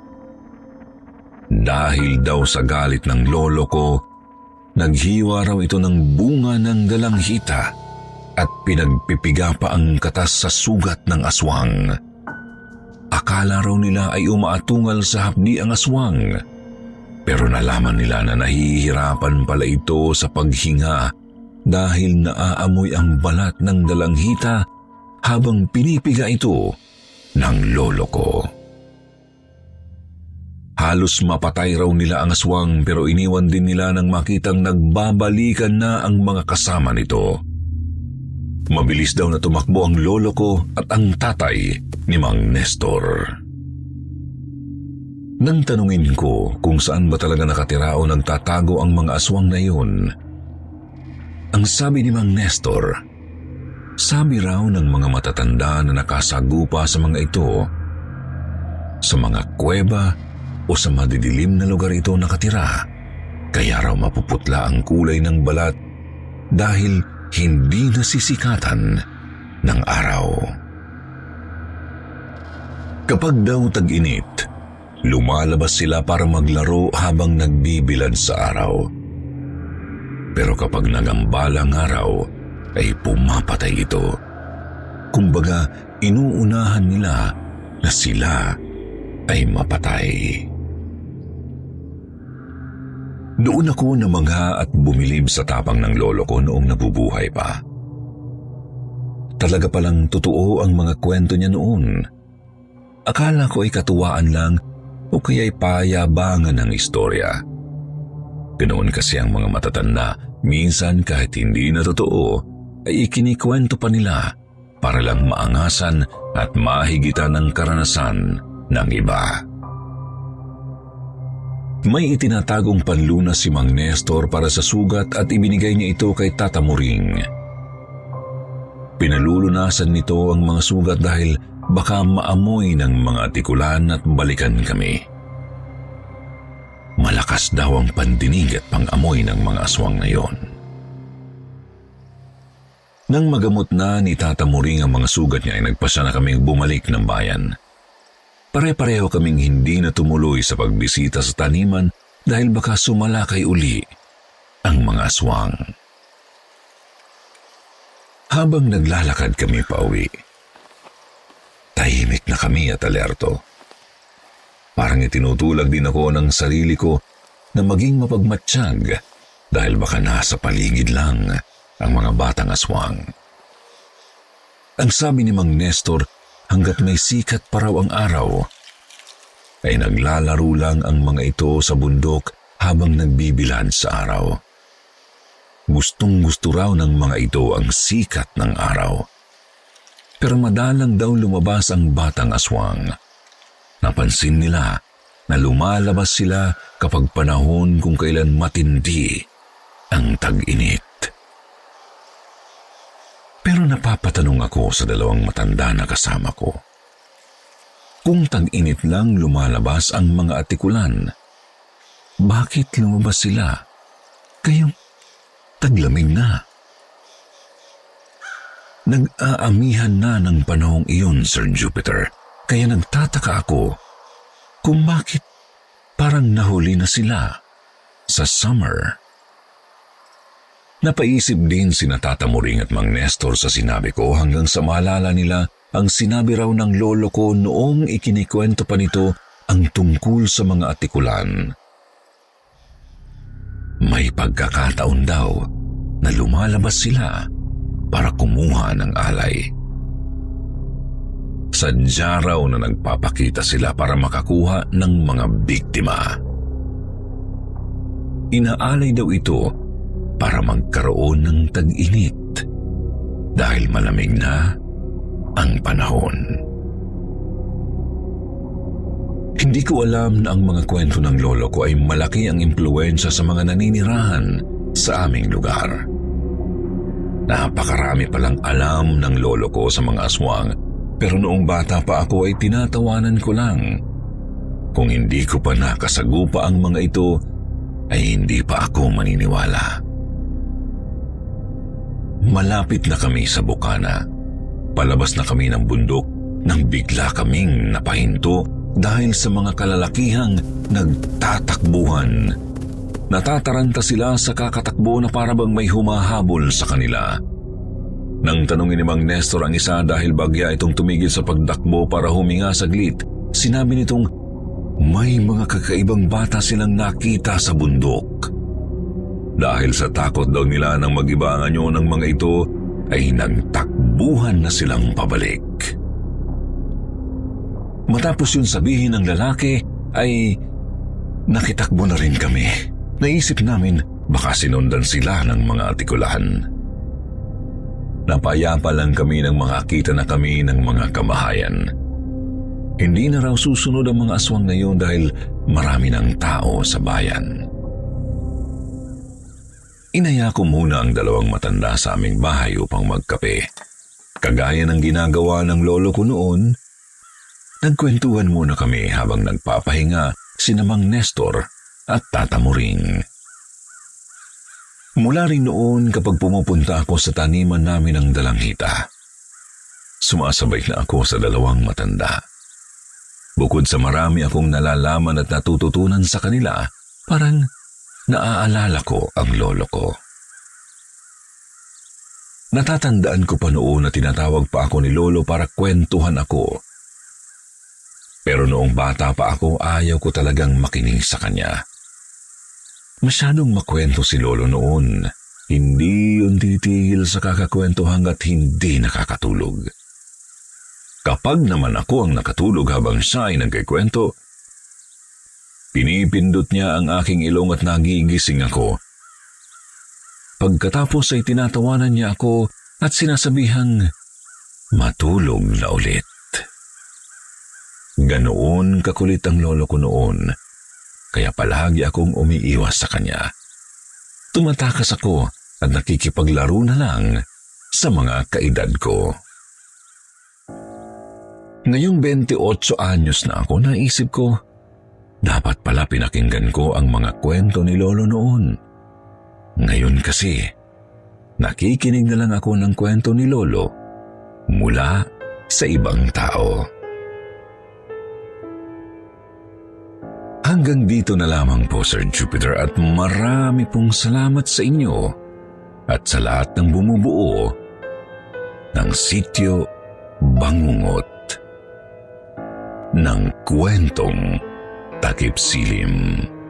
Speaker 1: Dahil daw sa galit ng lolo ko, naghiwa raw ito ng bunga ng dalanghita at pinagpipiga pa ang katas sa sugat ng aswang. Akala raw nila ay umaatungal sa hapdi ang aswang, Pero nalaman nila na nahihirapan pala ito sa paghinga dahil naaamoy ang balat ng dalanghita habang pinipiga ito ng lolo ko. Halos mapatay raw nila ang aswang pero iniwan din nila nang makitang nagbabalikan na ang mga kasama nito. Mabilis daw na tumakbo ang lolo ko at ang tatay ni Mang Nestor. Nang tanungin ko kung saan ba talaga nakatira o nagtatago ang mga aswang na iyon, ang sabi ni Mang Nestor, sabi raw ng mga matatanda na nakasagupa sa mga ito, sa mga kuweba o sa madidilim na lugar ito nakatira, kaya raw mapuputla ang kulay ng balat dahil hindi nasisikatan ng araw. Kapag daw tag-init, lumalabas sila para maglaro habang nagbibilad sa araw. Pero kapag nagambalang araw, ay pumapatay ito. Kumbaga, inuunahan nila na sila ay mapatay. Doon ako namangha at bumilib sa tapang ng lolo ko noong nabubuhay pa. Talaga palang totoo ang mga kwento niya noon. Akala ko ay katuwaan lang o kaya'y payabangan ng istorya. Ganoon kasi ang mga matatanda, minsan kahit hindi na totoo, ay ikinikwento pa nila para lang maangasan at mahigitan ng karanasan ng iba. May itinatagong panlunas si Mang Nestor para sa sugat at ibinigay niya ito kay Tata Muring. Pinalulunasan nito ang mga sugat dahil baka maamoy ng mga tikulan at balikan kami. Malakas daw ang pandinig at pangamoy ng mga aswang na iyon. Nang magamot na ni Tata Muring ang mga sugat niya ay nagpasya na kaming bumalik ng bayan. Pare-pareho kaming hindi na tumuloy sa pagbisita sa taniman dahil baka sumalakay uli ang mga aswang. Habang naglalakad kami pauwi, tahimik na kami at alerto. Parang itinutulag din ako ng sarili ko na maging mapagmatsyag dahil baka nasa paligid lang ang mga batang aswang. Ang sabi ni Mang Nestor, hanggat may sikat pa raw ang araw, ay naglalaro lang ang mga ito sa bundok habang nagbibilad sa araw. Gustong-gusto raw ng mga ito ang sikat ng araw. Pero madalang daw lumabas ang batang aswang. Napansin nila na lumalabas sila kapag panahon kung kailan matindi ang tag-init. Pero napapatanong ako sa dalawang matanda na kasama ko. Kung tag-init lang lumalabas ang mga atikulan, bakit lumabas sila? Kayong taglamig na. Nag-aamihan na ng panahong iyon, Sir Jupiter, kaya nagtataka ako kung bakit parang nahuli na sila sa summer. Napaisip din sina Tata Muring at Mang Nestor sa sinabi ko hanggang sa maalala nila ang sinabi raw ng lolo ko noong ikinikwento pa nito ang tungkol sa mga atikulan. May pagkakataon daw na lumalabas sila para kumuha ng alay. Sadya raw na nagpapakita sila para makakuha ng mga biktima. Inaalay daw ito para magkaroon ng tag-init dahil malamig na ang panahon. Hindi ko alam na ang mga kwento ng lolo ko ay malaki ang impluwensya sa mga naninirahan sa aming lugar. Napakarami palang alam ng lolo ko sa mga aswang, pero noong bata pa ako ay tinatawanan ko lang. Kung hindi ko pa nakasagupa ang mga ito, ay hindi pa ako maniniwala. Malapit na kami sa bukana. Palabas na kami ng bundok nang bigla kaming napahinto dahil sa mga kalalakihang nagtatakbuhan. Natataranta sila sa kakatakbo na para bang may humahabol sa kanila. Nang tanungin ni Mang Nestor ang isa dahil bagya itong tumigil sa pagdakbo para huminga saglit, sinabi nitong may mga kakaibang bata silang nakita sa bundok. Dahil sa takot daw nila ng mag-iba ang anyo ng mga ito, ay nagtakbuhan na silang pabalik. Matapos yun sabihin ng lalaki, ay nakitakbo na rin kami. Naisip namin baka sinundan sila ng mga artikulahan. Napayapa lang kami nang makakita na kami ng mga kamahayan. Hindi na raw susunod ang mga aswang na yun dahil marami ng tao sa bayan. Inaya ko muna ang dalawang matanda sa aming bahay upang magkape. Kagaya ng ginagawa ng lolo ko noon, nagkwentuhan muna kami habang nagpapahinga sina Mang Nestor at Tata Muring. Mula rin noon kapag pumupunta ako sa taniman namin ng dalanghita, sumasabay na ako sa dalawang matanda. Bukod sa marami akong nalalaman at natututunan sa kanila, parang naaalala ko ang lolo ko. Natatandaan ko pa noon na tinatawag pa ako ni lolo para kwentuhan ako. Pero noong bata pa ako, ayaw ko talagang makinig sa kanya. Masyadong makwento si lolo noon. Hindi yun titigil sa kakakwento hanggat hindi nakakatulog. Kapag naman ako ang nakatulog habang siya ay nagkikwento, pinipindot niya ang aking ilong at nagigising ako. Pagkatapos ay tinatawanan niya ako at sinasabihang matulog na ulit. Ganoon kakulit ang lolo ko noon, kaya palagi akong umiiwas sa kanya. Tumatakas ako at nakikipaglaro na lang sa mga kaedad ko. Ngayong 28 anyos na ako, naisip ko, dapat pala pinakinggan ko ang mga kwento ni lolo noon. Ngayon kasi, nakikinig na lang ako ng kwento ni lolo mula sa ibang tao. Hanggang dito na lamang po, Sir Jupiter, at marami pong salamat sa inyo at sa lahat ng bumubuo ng Sityo Bangungot ng Kwentong Takip Silim.